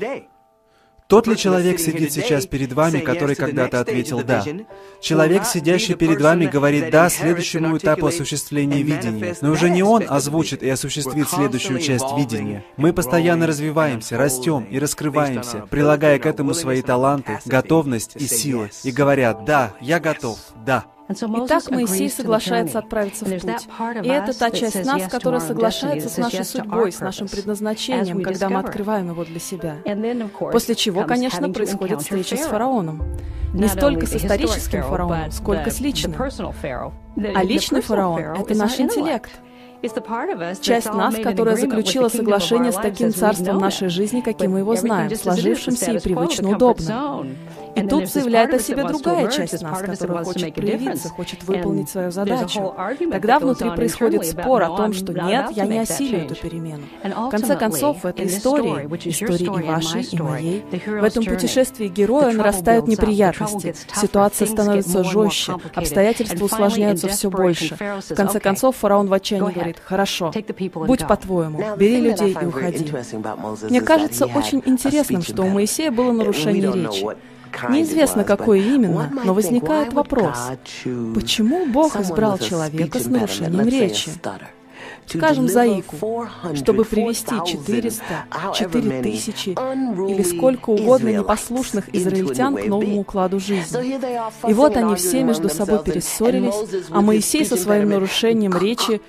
Тот ли человек сидит сейчас перед вами, который когда-то ответил «да»? Человек, сидящий перед вами, говорит «да» следующему этапу осуществления видения. Но уже не он озвучит и осуществит следующую часть видения. Мы постоянно развиваемся, растем и раскрываемся, прилагая к этому свои таланты, готовность и силы. И говорят «да, я готов, да». Итак, Моисей соглашается отправиться в путь. И это та часть нас, которая соглашается с нашей судьбой, с нашим предназначением, когда мы открываем его для себя. После чего, конечно, происходит встреча с фараоном. Не столько с историческим фараоном, сколько с личным. А личный фараон — это наш интеллект. Часть нас, которая заключила соглашение с таким царством нашей жизни, каким мы его знаем, сложившимся и привычно удобным. И тут заявляет о себе другая часть нас, которая хочет проявиться, хочет выполнить свою задачу. Тогда внутри происходит спор о том, что нет, я не осилю эту перемену. В конце концов, в этой истории и вашей, и моей, в этом путешествии героя нарастают неприятности, ситуация становится жестче, обстоятельства усложняются все больше. В конце концов, фараон в отчаянии говорит: «Хорошо, будь по-твоему, бери людей и уходи». Мне кажется очень интересным, что у Моисея было нарушение речи. Неизвестно, какое именно, но возникает вопрос: почему Бог избрал человека с нарушением речи? Скажем, Заику, чтобы привести 400, 4000 или сколько угодно непослушных израильтян к новому укладу жизни. И вот они все между собой перессорились, а Моисей со своим нарушением речи...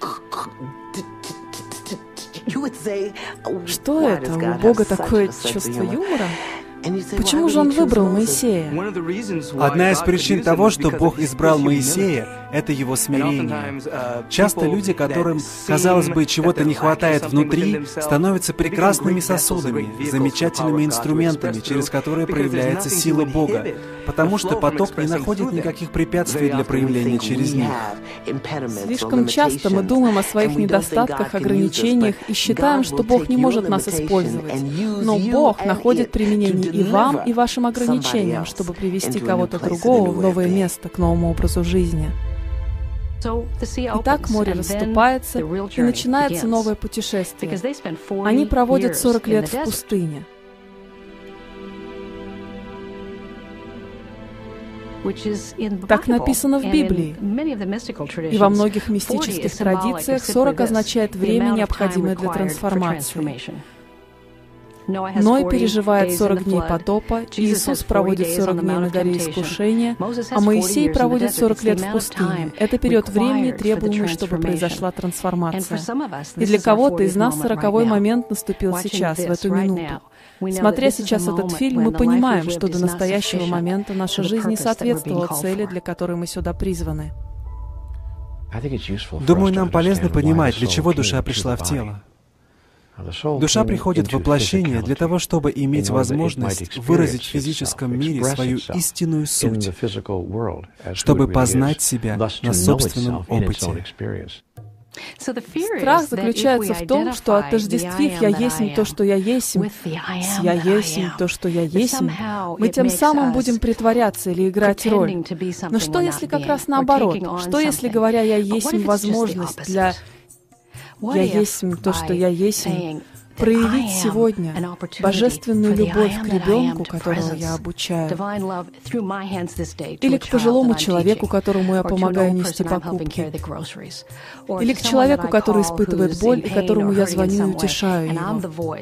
Что это? У Бога такое чувство юмора? Почему же он выбрал Моисея? Одна из причин того, что Бог избрал Моисея, это его смирение. Часто люди, которым, казалось бы, чего-то не хватает внутри, становятся прекрасными сосудами, замечательными инструментами, через которые проявляется сила Бога, потому что поток не находит никаких препятствий для проявления через них. Слишком часто мы думаем о своих недостатках, ограничениях и считаем, что Бог не может нас использовать. Но Бог находит применение и вам, и вашим ограничениям, чтобы привести кого-то другого в новое место, к новому образу жизни. Итак, море расступается, и начинается новое путешествие. Они проводят 40 лет в пустыне. Так написано в Библии. И во многих мистических традициях 40 означает время, необходимое для трансформации. Ной переживает 40 дней потопа, Иисус проводит 40 дней на горе искушения, а Моисей проводит 40 лет в пустыне. Это период времени, требуемый, чтобы произошла трансформация. И для кого-то из нас 40-й момент наступил сейчас, в эту минуту. Смотря сейчас этот фильм, мы понимаем, что до настоящего момента наша жизнь не соответствовала цели, для которой мы сюда призваны. Думаю, нам полезно понимать, для чего душа пришла в тело. Душа приходит в воплощение для того, чтобы иметь возможность выразить в физическом мире свою истинную суть, чтобы познать себя на собственном опыте. Страх заключается в том, что, отождествив «я есмь то, что я есмь» с «я есмь то, что я есмь», мы тем самым будем притворяться или играть роль. Но что, если как раз наоборот? Что, если, говоря «я есмь» возможность для «я есмь то, что я есмь», проявить сегодня божественную любовь к ребенку, которого я обучаю, или к пожилому человеку, которому я помогаю нести покупки, или к человеку, который испытывает боль и которому я звоню и утешаю его.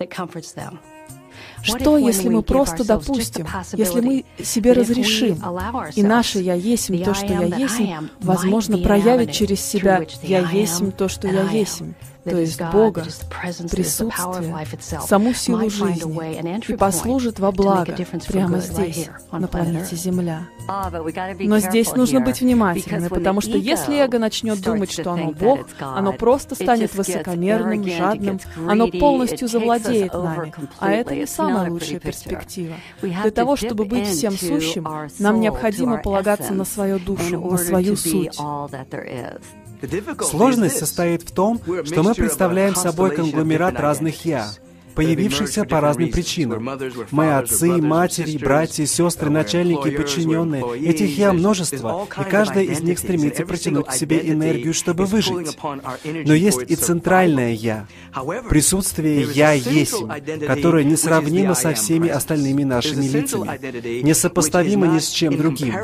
Что, если мы просто допустим, если мы себе разрешим, и наше «я есмь то, что я есмь», возможно, проявит через себя «я есмь то, что я есмь», то есть Бога, присутствие, саму силу жизни, и послужит во благо прямо здесь, на планете Земля. Но здесь нужно быть внимательными, потому что если эго начнет думать, что оно Бог, оно просто станет высокомерным, жадным, оно полностью завладеет нами, а это не самая лучшая перспектива. Для того, чтобы быть всем сущим, нам необходимо полагаться на свою душу, на свою суть. Сложность состоит в том, что мы представляем собой конгломерат разных «я», появившихся по разным причинам. Мы отцы, матери, братья, сестры, начальники, подчиненные. Этих «я» множество, и каждая из них стремится протянуть к себе энергию, чтобы выжить. Но есть и центральное «я», присутствие «я есмь», которое несравнимо со всеми остальными нашими лицами, несопоставимо ни с чем другим.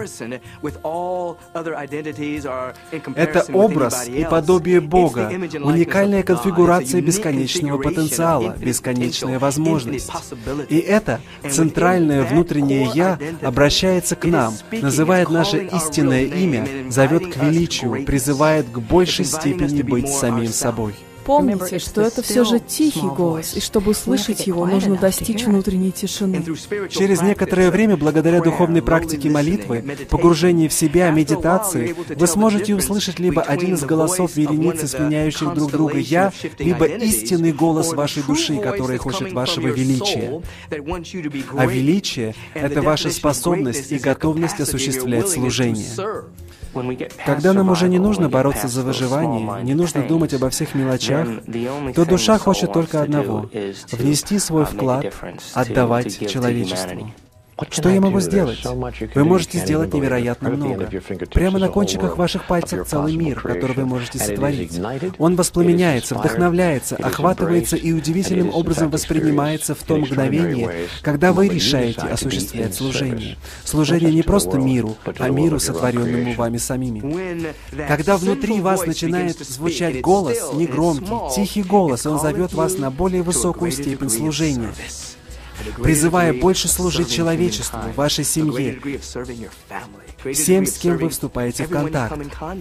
Это образ и подобие Бога, уникальная конфигурация бесконечного потенциала, бесконечная возможность. И это центральное внутреннее «я» обращается к нам, называет наше истинное имя, зовет к величию, призывает к большей степени быть самим собой. помните, что это все же тихий голос, и чтобы услышать его, нужно достичь внутренней тишины. Через некоторое время, благодаря духовной практике молитвы, погружении в себя, медитации, вы сможете услышать либо один из голосов вереницы, сменяющих друг друга «Я», либо истинный голос вашей души, который хочет вашего величия. А величие — это ваша способность и готовность осуществлять служение. Когда нам уже не нужно бороться за выживание, не нужно думать обо всех мелочах, то душа хочет только одного — внести свой вклад, отдавать человечеству. Что я могу сделать? Вы можете сделать невероятно много. Прямо на кончиках ваших пальцев целый мир, который вы можете сотворить. Он воспламеняется, вдохновляется, охватывается и удивительным образом воспринимается в то мгновение, когда вы решаете осуществлять служение. Служение не просто миру, а миру, сотворенному вами самими. Когда внутри вас начинает звучать голос, негромкий, тихий голос, он зовет вас на более высокую степень служения, призывая больше служить человечеству, вашей семье, всем, с кем вы вступаете в контакт.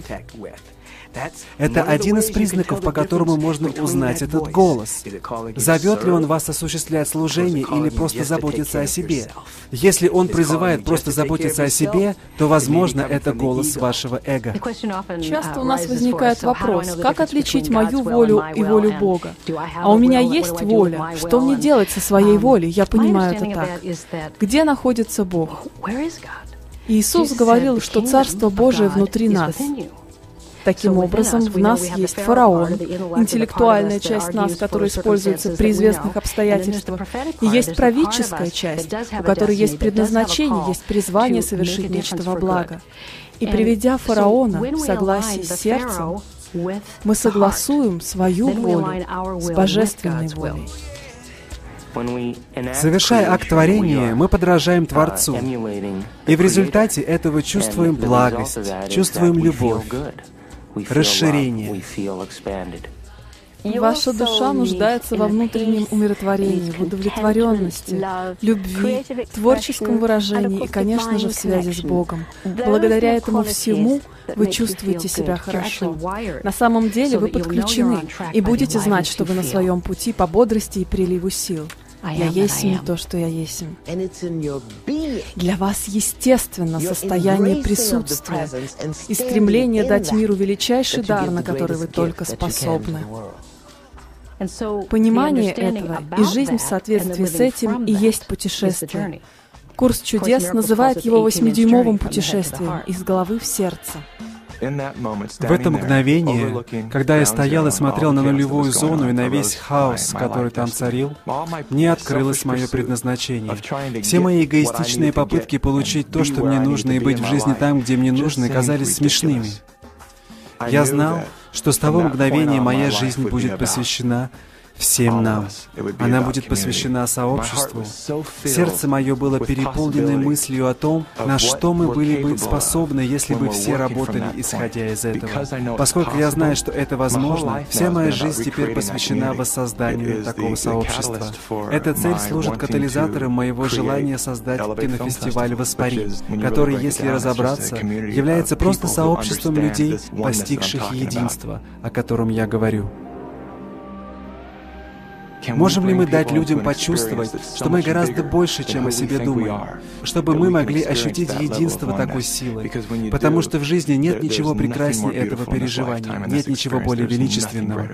Это один из признаков, по которому можно узнать этот голос. Зовет ли он вас осуществлять служение или просто заботиться о себе? Если он призывает просто заботиться о себе, то, возможно, это голос вашего эго. Часто у нас возникает вопрос, как отличить мою волю и волю Бога? А у меня есть воля. Что мне делать со своей волей? Я понимаю это так. Где находится Бог? Иисус говорил, что Царство Божие внутри нас. Таким образом, в нас есть фараон, интеллектуальная часть нас, которая используется при известных обстоятельствах, и есть праведческая часть, у которой есть предназначение, есть призвание совершить нечто во благо. И приведя фараона в согласии с сердцем, мы согласуем свою волю с божественной волей. Совершая акт творения, мы подражаем Творцу, и в результате этого чувствуем благость, чувствуем любовь, расширение. Ваша душа нуждается во внутреннем умиротворении, в удовлетворенности, любви, творческом выражении и, конечно же, в связи с Богом. Благодаря этому всему вы чувствуете себя хорошо. На самом деле вы подключены и будете знать, что вы на своем пути по бодрости и приливу сил. Я есмь то, что я есмь. Для вас естественно состояние присутствия и стремление дать миру величайший дар, на который вы только способны. Понимание этого и жизнь в соответствии с этим и есть путешествие. Курс чудес называет его 8-дюймовым путешествием из головы в сердце. В это мгновение, когда я стоял и смотрел на нулевую зону и на весь хаос, который там царил, мне открылось мое предназначение. Все мои эгоистичные попытки получить то, что мне нужно, и быть в жизни там, где мне нужно, казались смешными. Я знал, что с того мгновения моя жизнь будет посвящена всем нам. Она будет посвящена сообществу. Сердце мое было переполнено мыслью о том, на что мы были бы способны, если бы все работали, исходя из этого. Поскольку я знаю, что это возможно, вся моя жизнь теперь посвящена воссозданию такого сообщества. Эта цель служит катализатором моего желания создать кинофестиваль «Воспари», который, если разобраться, является просто сообществом людей, постигших единство, о котором я говорю. Можем ли мы дать людям почувствовать, что мы гораздо больше, чем о себе думаем, чтобы мы могли ощутить единство такой силы? Потому что в жизни нет ничего прекраснее этого переживания, нет ничего более величественного.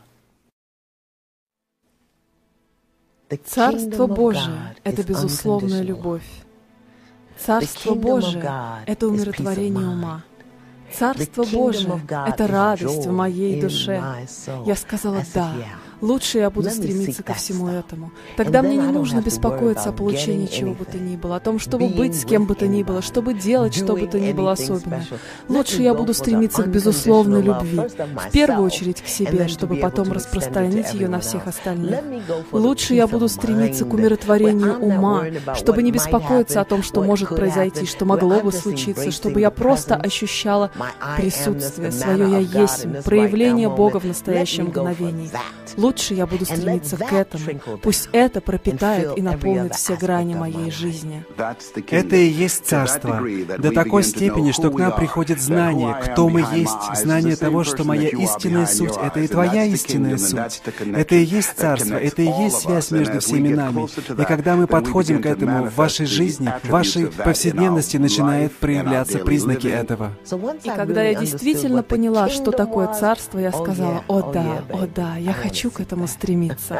Царство Божие — это безусловная любовь. Царство Божие — это умиротворение ума. Царство Божие — это радость в моей душе. Я сказала «да». Лучше я буду стремиться ко всему этому. Тогда мне не нужно беспокоиться о получении чего бы то ни было, о том, чтобы быть с кем бы то ни было, чтобы делать что бы то ни было особенное. Лучше я буду стремиться к безусловной любви, в первую очередь к себе, чтобы потом распространить ее на всех остальных. Лучше я буду стремиться к умиротворению ума, чтобы не беспокоиться о том, что может произойти, что могло бы случиться, чтобы я просто ощущала присутствие, свое «Я есть», проявление Бога в настоящем мгновении. Лучше я буду стремиться к этому. Пусть это пропитает и наполнит все грани моей жизни. Это и есть Царство. До такой степени, что к нам приходит знание, кто мы есть, знание того, что моя истинная суть — это и твоя истинная суть. Это и есть Царство, это и есть связь между всеми нами. И когда мы подходим к этому в вашей жизни, в вашей повседневности начинают проявляться признаки этого. И когда я действительно поняла, что такое Царство, я сказала: о да, я хочу к этому стремиться.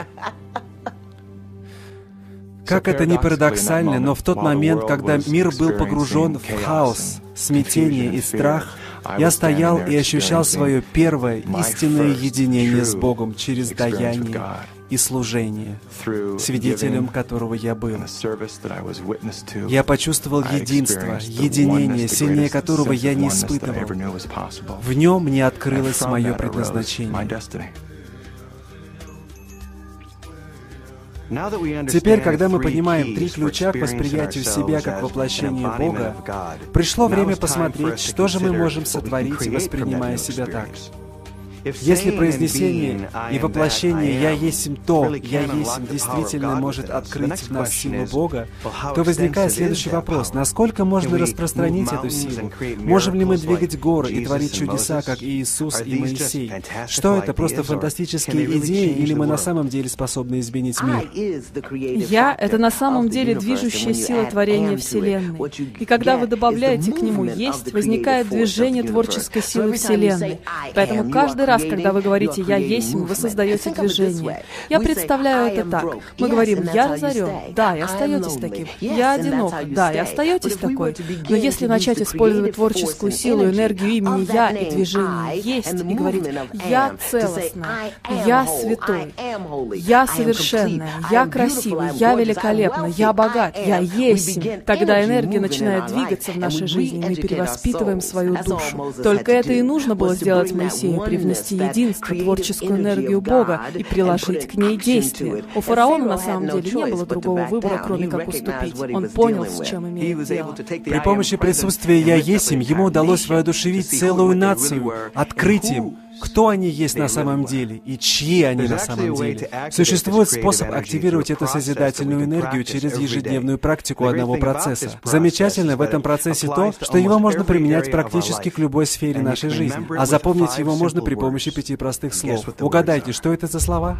Как это ни парадоксально, но в тот момент, когда мир был погружен в хаос, смятение и страх, я стоял и ощущал свое первое истинное единение с Богом через даяние и служение, свидетелем которого я был. Я почувствовал единство, единение, сильнее которого я не испытывал. В нем мне открылось мое предназначение. Теперь, когда мы понимаем 3 ключа к восприятию себя как воплощение Бога, пришло время посмотреть, что же мы можем сотворить, воспринимая себя так. Если произнесение и воплощение «Я есмь то», «Я есмь» действительно может открыть в нас силу Бога, то возникает следующий вопрос: насколько можно распространить эту силу? Можем ли мы двигать горы и творить чудеса, как и Иисус и Моисей? Что это, просто фантастические идеи, или мы на самом деле способны изменить мир? «Я» — это на самом деле движущая сила творения Вселенной. И когда вы добавляете к нему «есть», возникает движение творческой силы Вселенной. Поэтому каждый раз, когда вы говорите «Я есть», вы создаете движение. Я представляю это так. Мы говорим «Я разорен», да, и остаетесь таким. «Я одинок», да, и остаетесь такой. Но если начать использовать творческую силу, энергию имени «Я» и движение «Есть», и говорить «Я целостная», «Я святой», «Я совершенная», «Я красивый», «Я великолепна», «Я богат», «Я есть», тогда энергия начинает двигаться в нашей жизни, и мы перевоспитываем свою душу. Только это и нужно было сделать Моисею, привнести единство, творческую энергию Бога и приложить к ней действия. У фараона на самом деле не было другого выбора, кроме как уступить. Он понял, с чем имеет дело. При помощи присутствия «Я есмь» ему удалось воодушевить целую нацию, открыть им, кто они есть на самом деле и чьи они на самом деле. Существует способ активировать эту созидательную энергию через ежедневную практику одного процесса. Замечательно в этом процессе то, что его можно применять практически к любой сфере нашей жизни, а запомнить его можно при помощи 5 простых слов. Угадайте, что это за слова?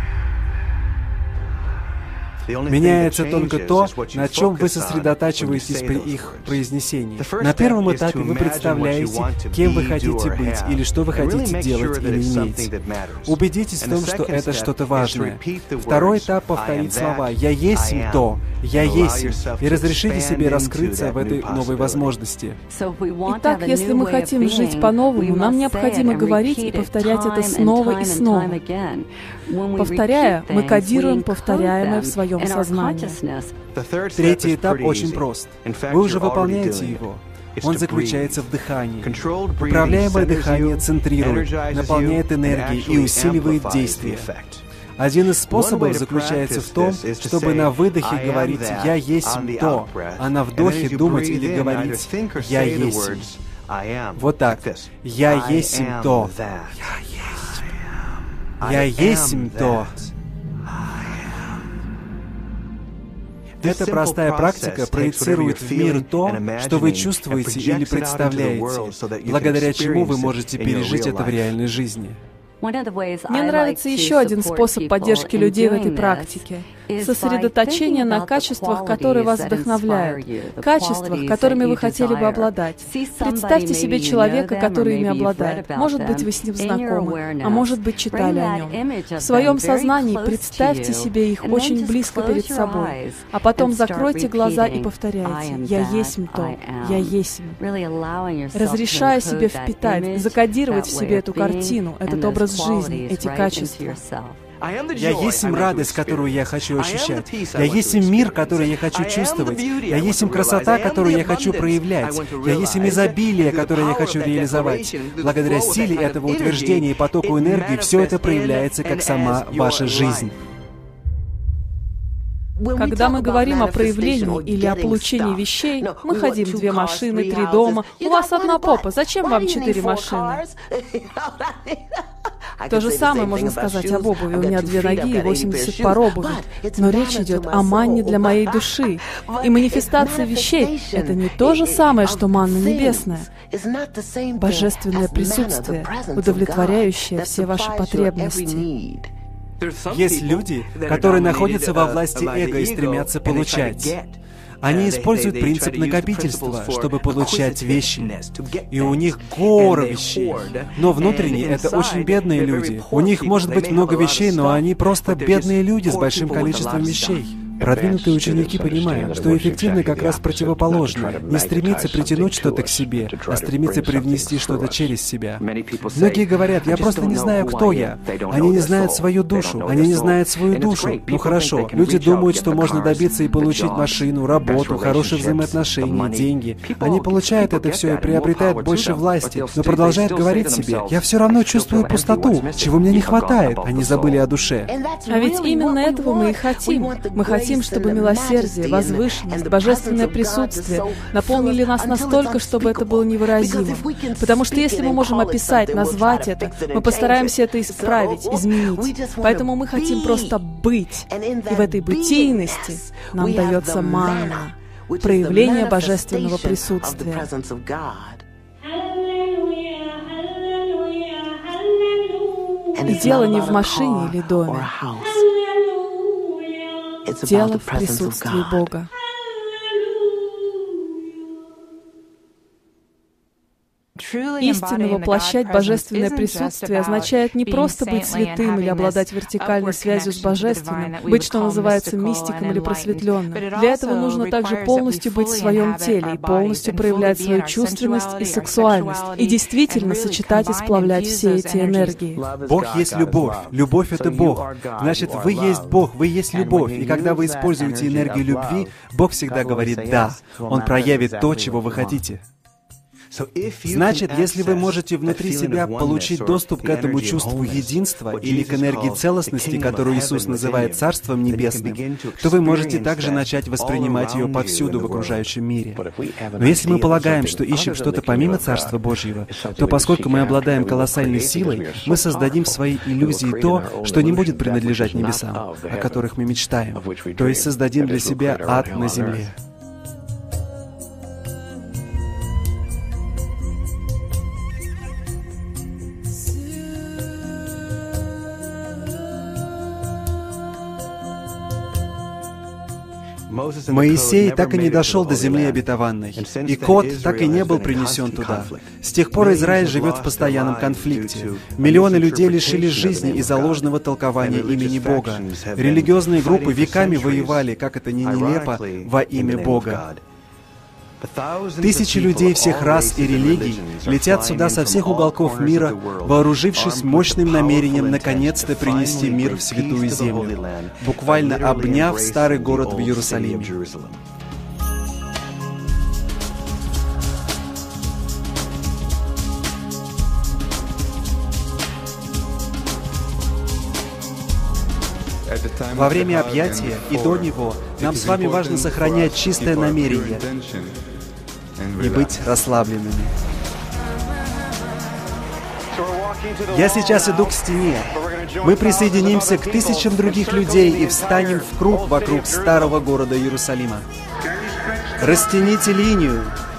Меняется только то, на чем вы сосредотачиваетесь при их произнесении. На первом этапе вы представляете, кем вы хотите быть или что вы хотите делать или иметь. Убедитесь в том, что это что-то важное. Второй этап — повторить слова «Я есть то», «Я есть», и разрешите себе раскрыться в этой новой возможности. Итак, если мы хотим жить по-новому, нам необходимо говорить и повторять это снова и снова. Повторяя, мы кодируем повторяемое в своем сознании. Третий этап очень прост. Вы уже выполняете его. Он заключается в дыхании. Управляемое дыхание центрирует, наполняет энергией и усиливает действие. Один из способов заключается в том, чтобы на выдохе говорить «Я есть то», а на вдохе думать или говорить «Я есть». Вот так. «Я есть то». «Я есть то». Эта простая практика проецирует в мир то, что вы чувствуете или представляете, благодаря чему вы можете пережить это в реальной жизни. Мне нравится еще один способ поддержки людей в этой практике. Сосредоточение на качествах, которые вас вдохновляют, качествах, которыми вы хотели бы обладать. Представьте себе человека, который ими обладает. Может быть, вы с ним знакомы, а может быть, читали о нем. В своем сознании представьте себе их очень близко перед собой, а потом закройте глаза и повторяйте «Я есть то, я есть». Разрешая себе впитать, закодировать в себе эту картину, этот образ жизни, эти качества. Я есть радость, которую я хочу ощущать. Я есть мир, который я хочу чувствовать. Я есть красота, которую я хочу проявлять. Я есть изобилие, которое я хочу реализовать. Благодаря силе этого утверждения и потоку энергии все это проявляется как сама ваша жизнь. Когда мы говорим о проявлении или о получении вещей, мы хотим 2 машины, 3 дома. У вас 1 попа, зачем вам 4 машины? То же самое можно сказать об обуви. У меня 2 ноги и 80 пар обуви. Но речь идет о манне для моей души. И манифестация вещей — это не то же самое, что манна небесная. Божественное присутствие, удовлетворяющее все ваши потребности. Есть люди, которые находятся во власти эго и стремятся получать. Они используют принцип накопительства, чтобы получать вещи. И у них горы вещей. Но внутренне это очень бедные люди. У них может быть много вещей, но они просто бедные люди с большим количеством вещей. Продвинутые ученики понимают, что эффективно как раз противоположно. Не стремиться притянуть что-то к себе, а стремиться привнести что-то через себя. Многие говорят: «Я просто не знаю, кто я». Они не знают свою душу. Они не знают свою душу. Ну хорошо, люди думают, что можно добиться и получить машину, работу, хорошие взаимоотношения, деньги. Они получают это все и приобретают больше власти, но продолжают говорить себе: «Я все равно чувствую пустоту. Чего мне не хватает?» Они забыли о душе. А ведь именно этого мы и хотим. Мы хотим, чтобы милосердие, возвышенность, божественное присутствие наполнили нас настолько, чтобы это было невыразимо. Потому что если мы можем описать, назвать это, мы постараемся это исправить, изменить. Поэтому мы хотим просто быть. И в этой бытийности нам дается манна, проявление божественного присутствия. И дело не в машине или доме. Дело в присутствии Бога. Истинно воплощать божественное присутствие означает не просто быть святым или обладать вертикальной связью с Божественным, быть, что называется, мистиком или просветленным. Для этого нужно также полностью быть в своем теле и полностью проявлять свою чувственность и сексуальность, и действительно сочетать и сплавлять все эти энергии. Бог есть любовь. Любовь — это Бог. Значит, вы есть Бог, вы есть любовь. И когда вы используете энергию любви, Бог всегда говорит «да». Он проявит то, чего вы хотите. Значит, если вы можете внутри себя получить доступ к этому чувству единства или к энергии целостности, которую Иисус называет Царством Небесным, то вы можете также начать воспринимать ее повсюду в окружающем мире. Но если мы полагаем, что ищем что-то помимо Царства Божьего, то поскольку мы обладаем колоссальной силой, мы создадим в своей иллюзии то, что не будет принадлежать небесам, о которых мы мечтаем, то есть создадим для себя ад на земле. Моисей так и не дошел до земли обетованной, и Код так и не был принесен туда. С тех пор Израиль живет в постоянном конфликте. Миллионы людей лишились жизни из-за ложного толкования имени Бога. Религиозные группы веками воевали, как это ни нелепо, во имя Бога. Тысячи людей всех рас и религий летят сюда со всех уголков мира, вооружившись мощным намерением наконец-то принести мир в Святую Землю, буквально обняв старый город в Иерусалиме. Во время объятия и до него нам с вами важно сохранять чистое намерение и быть расслабленными. Я сейчас иду к стене. Мы присоединимся к тысячам других людей и встанем в круг вокруг старого города Иерусалима. Растяните линию.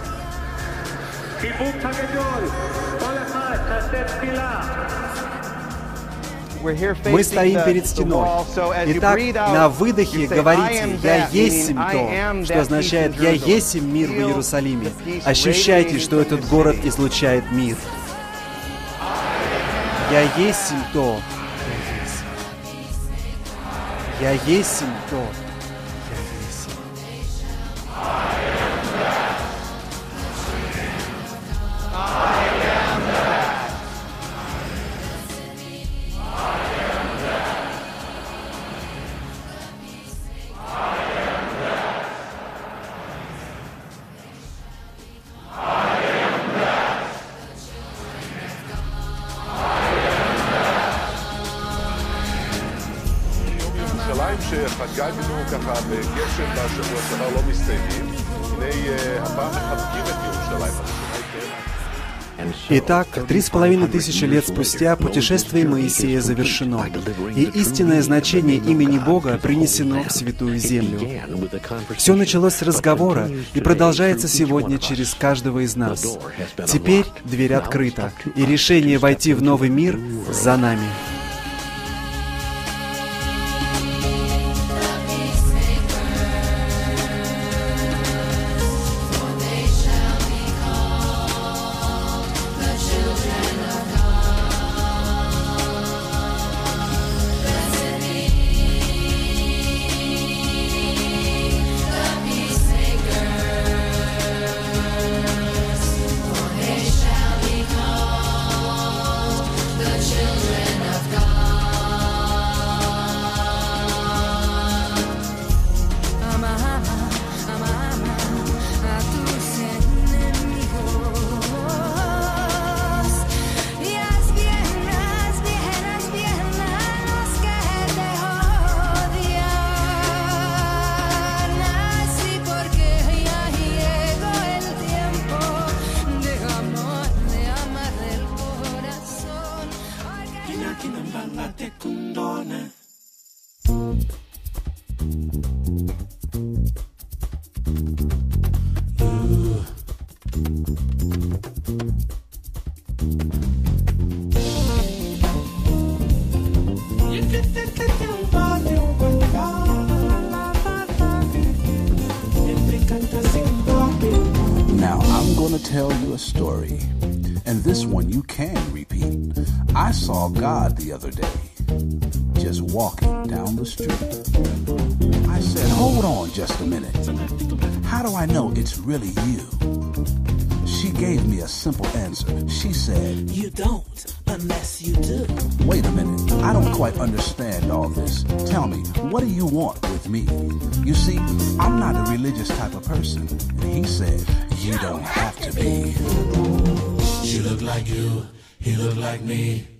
Мы стоим перед стеной. Итак, на выдохе говорите «Я есмь то», что означает «Я есмь мир в Иерусалиме». Ощущайте, что этот город излучает мир. Я есмь то. Я есмь то. שחגגנו ככה בגשם בשבוע שעבר לא מסתיימים. הנה הפעם מחבקים את ירושלים. Итак, 3500 лет спустя путешествие Моисея завершено, и истинное значение имени Бога принесено в Святую Землю. Все началось с разговора и продолжается сегодня через каждого из нас. Теперь дверь открыта, и решение войти в новый мир за нами. Now, I'm going to tell you a story, and this one you can repeat. I saw God the other day, just walking down the street. I said, hold on just a minute. How do I know it's really you? She gave me a simple answer. She said, you don't, unless you do. Wait a minute, I don't quite understand all this. Tell me, what do you want with me? You see, I'm not a religious type of person. And he said, you don't have to be. She looked like you, he looked like me.